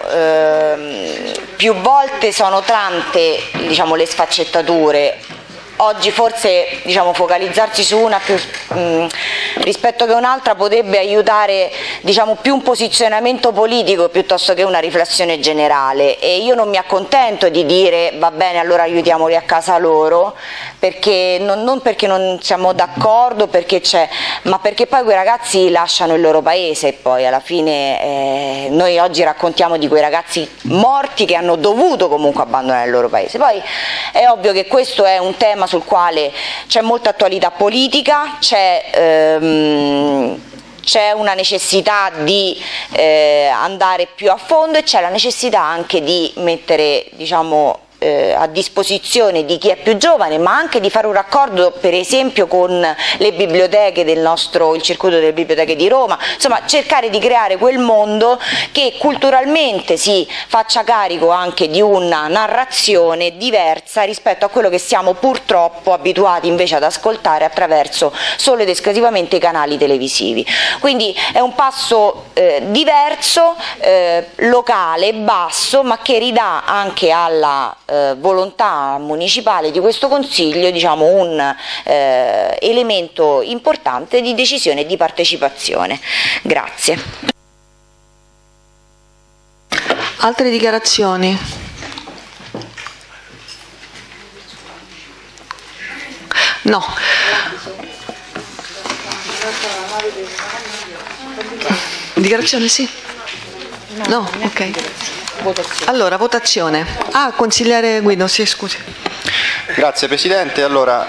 volte, sono tante, diciamo, le sfaccettature. Oggi forse, diciamo, focalizzarsi su una più rispetto che un'altra potrebbe aiutare, diciamo, più un posizionamento politico piuttosto che una riflessione generale, e io non mi accontento di dire va bene, allora aiutiamoli a casa loro, perché non perché non siamo d'accordo, ma perché poi quei ragazzi lasciano il loro paese e poi alla fine noi oggi raccontiamo di quei ragazzi morti che hanno dovuto comunque abbandonare il loro paese. Poi è ovvio che questo è un tema sul quale c'è molta attualità politica, c'è una necessità di andare più a fondo e c'è la necessità anche di mettere, diciamo, a disposizione di chi è più giovane, ma anche di fare un raccordo per esempio con le biblioteche del nostro, il circuito delle biblioteche di Roma, insomma cercare di creare quel mondo che culturalmente si faccia carico anche di una narrazione diversa rispetto a quello che siamo purtroppo abituati invece ad ascoltare attraverso solo ed esclusivamente i canali televisivi. Quindi è un passo diverso, locale, basso, ma che ridà anche alla volontà municipale di questo Consiglio, diciamo, un elemento importante di decisione e di partecipazione. Grazie. Altre dichiarazioni? No. Dichiarazione sì? No, ok. Allora, votazione. Consigliere Guido, sì, scusi. Grazie Presidente. Allora,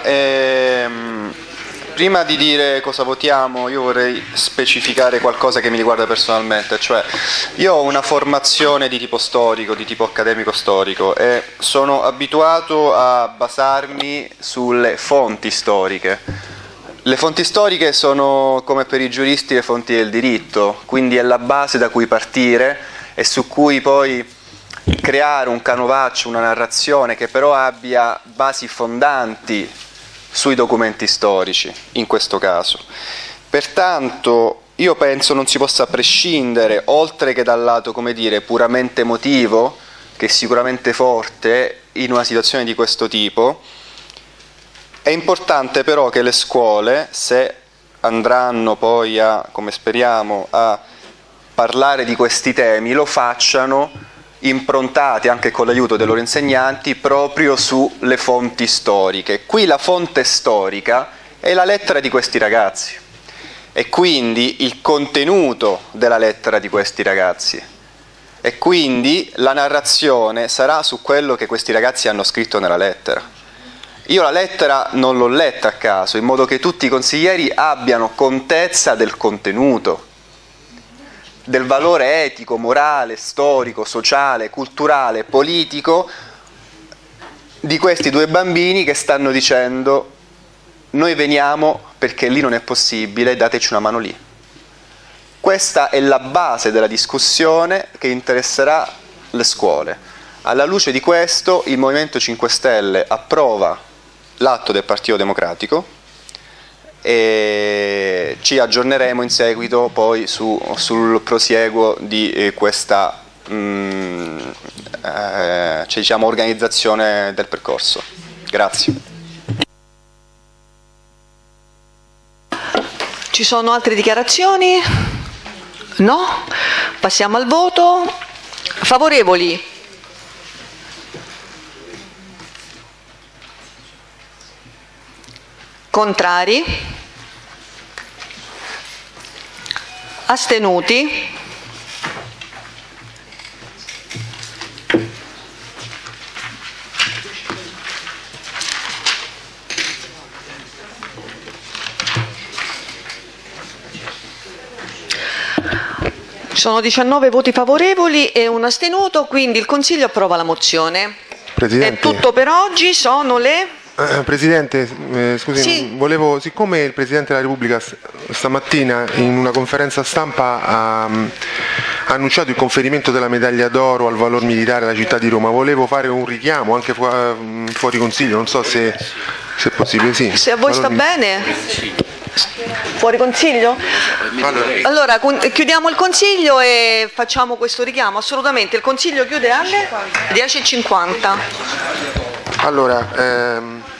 prima di dire cosa votiamo, io vorrei specificare qualcosa che mi riguarda personalmente, cioè io ho una formazione di tipo storico, di tipo accademico storico, e sono abituato a basarmi sulle fonti storiche. Le fonti storiche sono, come per i giuristi, le fonti del diritto, quindi è la base da cui partire e su cui poi creare un canovaccio, una narrazione che però abbia basi fondanti sui documenti storici, in questo caso. Pertanto io penso non si possa prescindere, oltre che dal lato, come dire, puramente emotivo, che è sicuramente forte in una situazione di questo tipo. È importante però che le scuole, se andranno poi a, come speriamo, a parlare di questi temi lo facciano improntati anche con l'aiuto dei loro insegnanti proprio sulle fonti storiche. Qui la fonte storica è la lettera di questi ragazzi e quindi il contenuto della lettera di questi ragazzi, e quindi la narrazione sarà su quello che questi ragazzi hanno scritto nella lettera. Io la lettera non l'ho letta a caso, in modo che tutti i consiglieri abbiano contezza del contenuto, del valore etico, morale, storico, sociale, culturale, politico di questi due bambini che stanno dicendo: noi veniamo perché lì non è possibile, dateci una mano lì. Questa è la base della discussione che interesserà le scuole. Alla luce di questo il Movimento 5 Stelle approva l'atto del Partito Democratico e ci aggiorneremo in seguito poi sul prosieguo di questa diciamo, organizzazione del percorso. Grazie. Ci sono altre dichiarazioni? No? Passiamo al voto. Favorevoli? Contrari? Astenuti? Sono 19 voti favorevoli e un astenuto, quindi il Consiglio approva la mozione. Presidente. È tutto per oggi, sono le... Presidente, scusi, Sì. volevo, siccome il Presidente della Repubblica stamattina in una conferenza stampa ha annunciato il conferimento della medaglia d'oro al valor militare alla città di Roma, volevo fare un richiamo anche fuori Consiglio, non so se è possibile. Sì. Se a voi sta bene? Fuori Consiglio? Allora chiudiamo il Consiglio e facciamo questo richiamo. Assolutamente, il Consiglio chiude alle 10:50. Allora,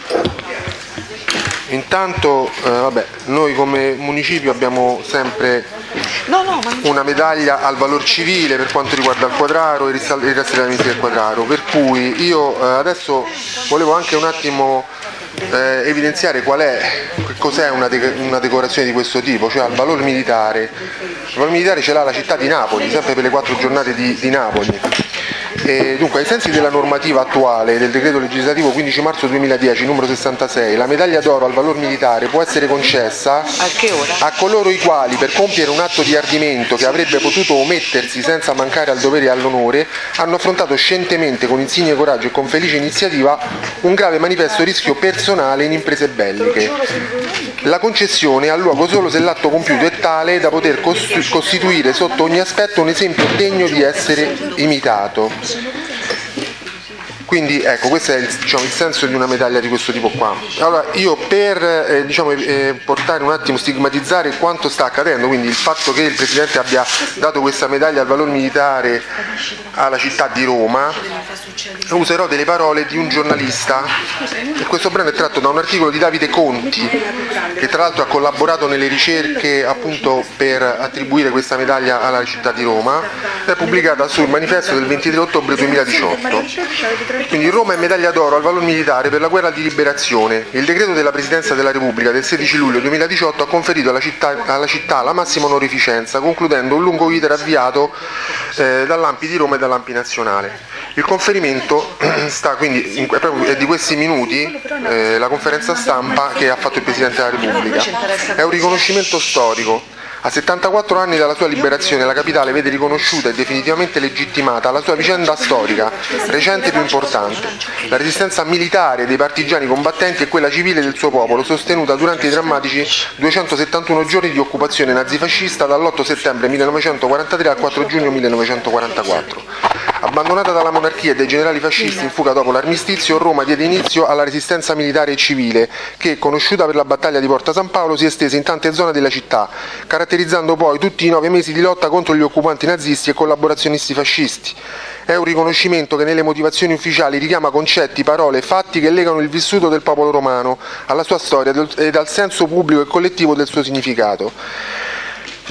intanto noi come municipio abbiamo sempre una medaglia al valor civile per quanto riguarda il Quadraro e i rastrellamenti del Quadraro, per cui io adesso volevo anche un attimo evidenziare cos'è una decorazione di questo tipo, cioè al valor militare. Il valor militare ce l'ha la città di Napoli, sempre per le 4 giornate di Napoli. E dunque, ai sensi della normativa attuale del decreto legislativo 15 marzo 2010 numero 66, la medaglia d'oro al valor militare può essere concessa a coloro i quali, per compiere un atto di ardimento che avrebbe potuto omettersi senza mancare al dovere e all'onore, hanno affrontato scientemente, con insigne coraggio e con felice iniziativa, un grave manifesto rischio personale in imprese belliche. La concessione ha luogo solo se l'atto compiuto è tale da poter costituire sotto ogni aspetto un esempio degno di essere imitato. Quindi ecco, questo è il senso di una medaglia di questo tipo qua. Allora io per portare un attimo, stigmatizzare quanto sta accadendo, quindi il fatto che il Presidente abbia dato questa medaglia al valor militare alla città di Roma, userò delle parole di un giornalista, e questo brano è tratto da un articolo di Davide Conti, che tra l'altro ha collaborato nelle ricerche appunto per attribuire questa medaglia alla città di Roma, è pubblicata sul Manifesto del 23 ottobre 2018. Quindi Roma è medaglia d'oro al valor militare per la guerra di liberazione. Il decreto della Presidenza della Repubblica del 16 luglio 2018 ha conferito alla città la massima onorificenza, concludendo un lungo iter avviato dall'ANPI di Roma e dall'ANPI nazionale. Il conferimento sta quindi è di questi minuti la conferenza stampa che ha fatto il Presidente della Repubblica. È un riconoscimento storico. A 74 anni dalla sua liberazione la capitale vede riconosciuta e definitivamente legittimata la sua vicenda storica, recente e più importante, la resistenza militare dei partigiani combattenti e quella civile del suo popolo, sostenuta durante i drammatici 271 giorni di occupazione nazifascista dall'8 settembre 1943 al 4 giugno 1944. Abbandonata dalla monarchia e dai generali fascisti in fuga dopo l'armistizio, Roma diede inizio alla resistenza militare e civile che, conosciuta per la battaglia di Porta San Paolo, si estese in tante zone della città, caratterizzando poi tutti i 9 mesi di lotta contro gli occupanti nazisti e collaborazionisti fascisti. È un riconoscimento che nelle motivazioni ufficiali richiama concetti, parole e fatti che legano il vissuto del popolo romano alla sua storia ed al senso pubblico e collettivo del suo significato.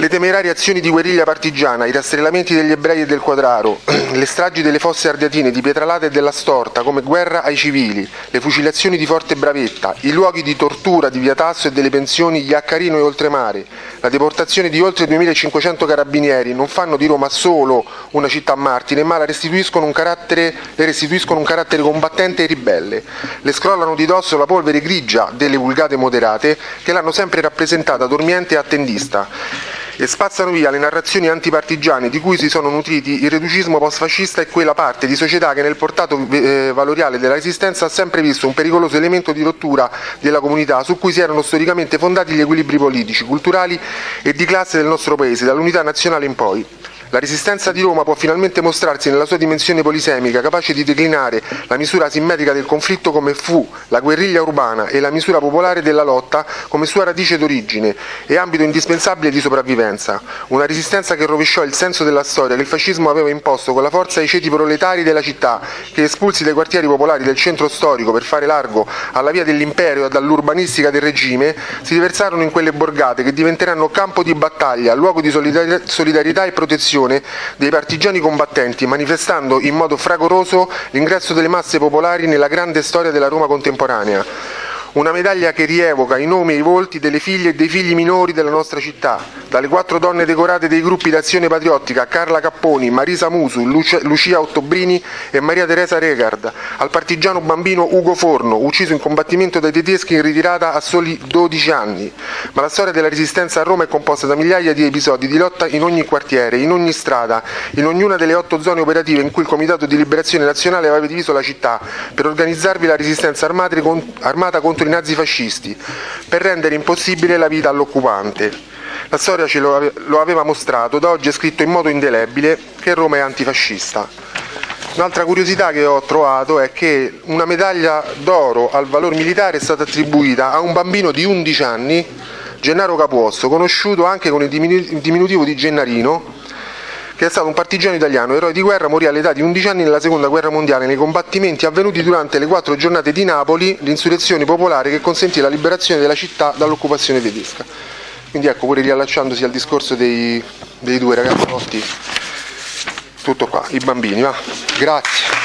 Le temerarie azioni di guerriglia partigiana, i rastrellamenti degli ebrei e del Quadraro, le stragi delle fosse ardeatine, di Pietralata e della Storta come guerra ai civili, le fucilazioni di Forte Bravetta, i luoghi di tortura di Via Tasso e delle pensioni Iaccarino e Oltremare, la deportazione di oltre 2500 carabinieri non fanno di Roma solo una città martire, ma le restituiscono un carattere combattente e ribelle. Le scrollano di dosso la polvere grigia delle vulgate moderate che l'hanno sempre rappresentata dormiente e attendista, e spazzano via le narrazioni antipartigiane di cui si sono nutriti il reducismo post-fascista e quella parte di società che nel portato valoriale della Resistenza ha sempre visto un pericoloso elemento di rottura della comunità su cui si erano storicamente fondati gli equilibri politici, culturali e di classe del nostro Paese, dall'unità nazionale in poi. La Resistenza di Roma può finalmente mostrarsi nella sua dimensione polisemica, capace di declinare la misura asimmetrica del conflitto come fu la guerriglia urbana e la misura popolare della lotta come sua radice d'origine e ambito indispensabile di sopravvivenza. Una Resistenza che rovesciò il senso della storia che il fascismo aveva imposto con la forza ai ceti proletari della città, che espulsi dai quartieri popolari del centro storico per fare largo alla via dell'imperio e dall'urbanistica del regime, si riversarono in quelle borgate che diventeranno campo di battaglia, luogo di solidarietà e protezione dei partigiani combattenti, manifestando in modo fragoroso l'ingresso delle masse popolari nella grande storia della Roma contemporanea. Una medaglia che rievoca i nomi e i volti delle figlie e dei figli minori della nostra città, dalle 4 donne decorate dei gruppi d'azione patriottica, Carla Capponi, Marisa Musu, Lucia Ottobrini e Maria Teresa Regard, al partigiano bambino Ugo Forno, ucciso in combattimento dai tedeschi in ritirata a soli 12 anni. Ma la storia della Resistenza a Roma è composta da migliaia di episodi di lotta in ogni quartiere, in ogni strada, in ognuna delle 8 zone operative in cui il Comitato di Liberazione Nazionale aveva diviso la città per organizzarvi la resistenza armata contro i nazifascisti, per rendere impossibile la vita all'occupante. La storia ce lo aveva mostrato, da oggi è scritto in modo indelebile che Roma è antifascista. Un'altra curiosità che ho trovato è che una medaglia d'oro al valor militare è stata attribuita a un bambino di 11 anni, Gennaro Capuozzo, conosciuto anche con il diminutivo di Gennarino, che è stato un partigiano italiano, eroe di guerra, morì all'età di 11 anni nella Seconda Guerra Mondiale nei combattimenti avvenuti durante le 4 giornate di Napoli, l'insurrezione popolare che consentì la liberazione della città dall'occupazione tedesca. Quindi ecco, pure riallacciandosi al discorso dei 2 ragazzotti, tutto qua, i bambini, va. Grazie.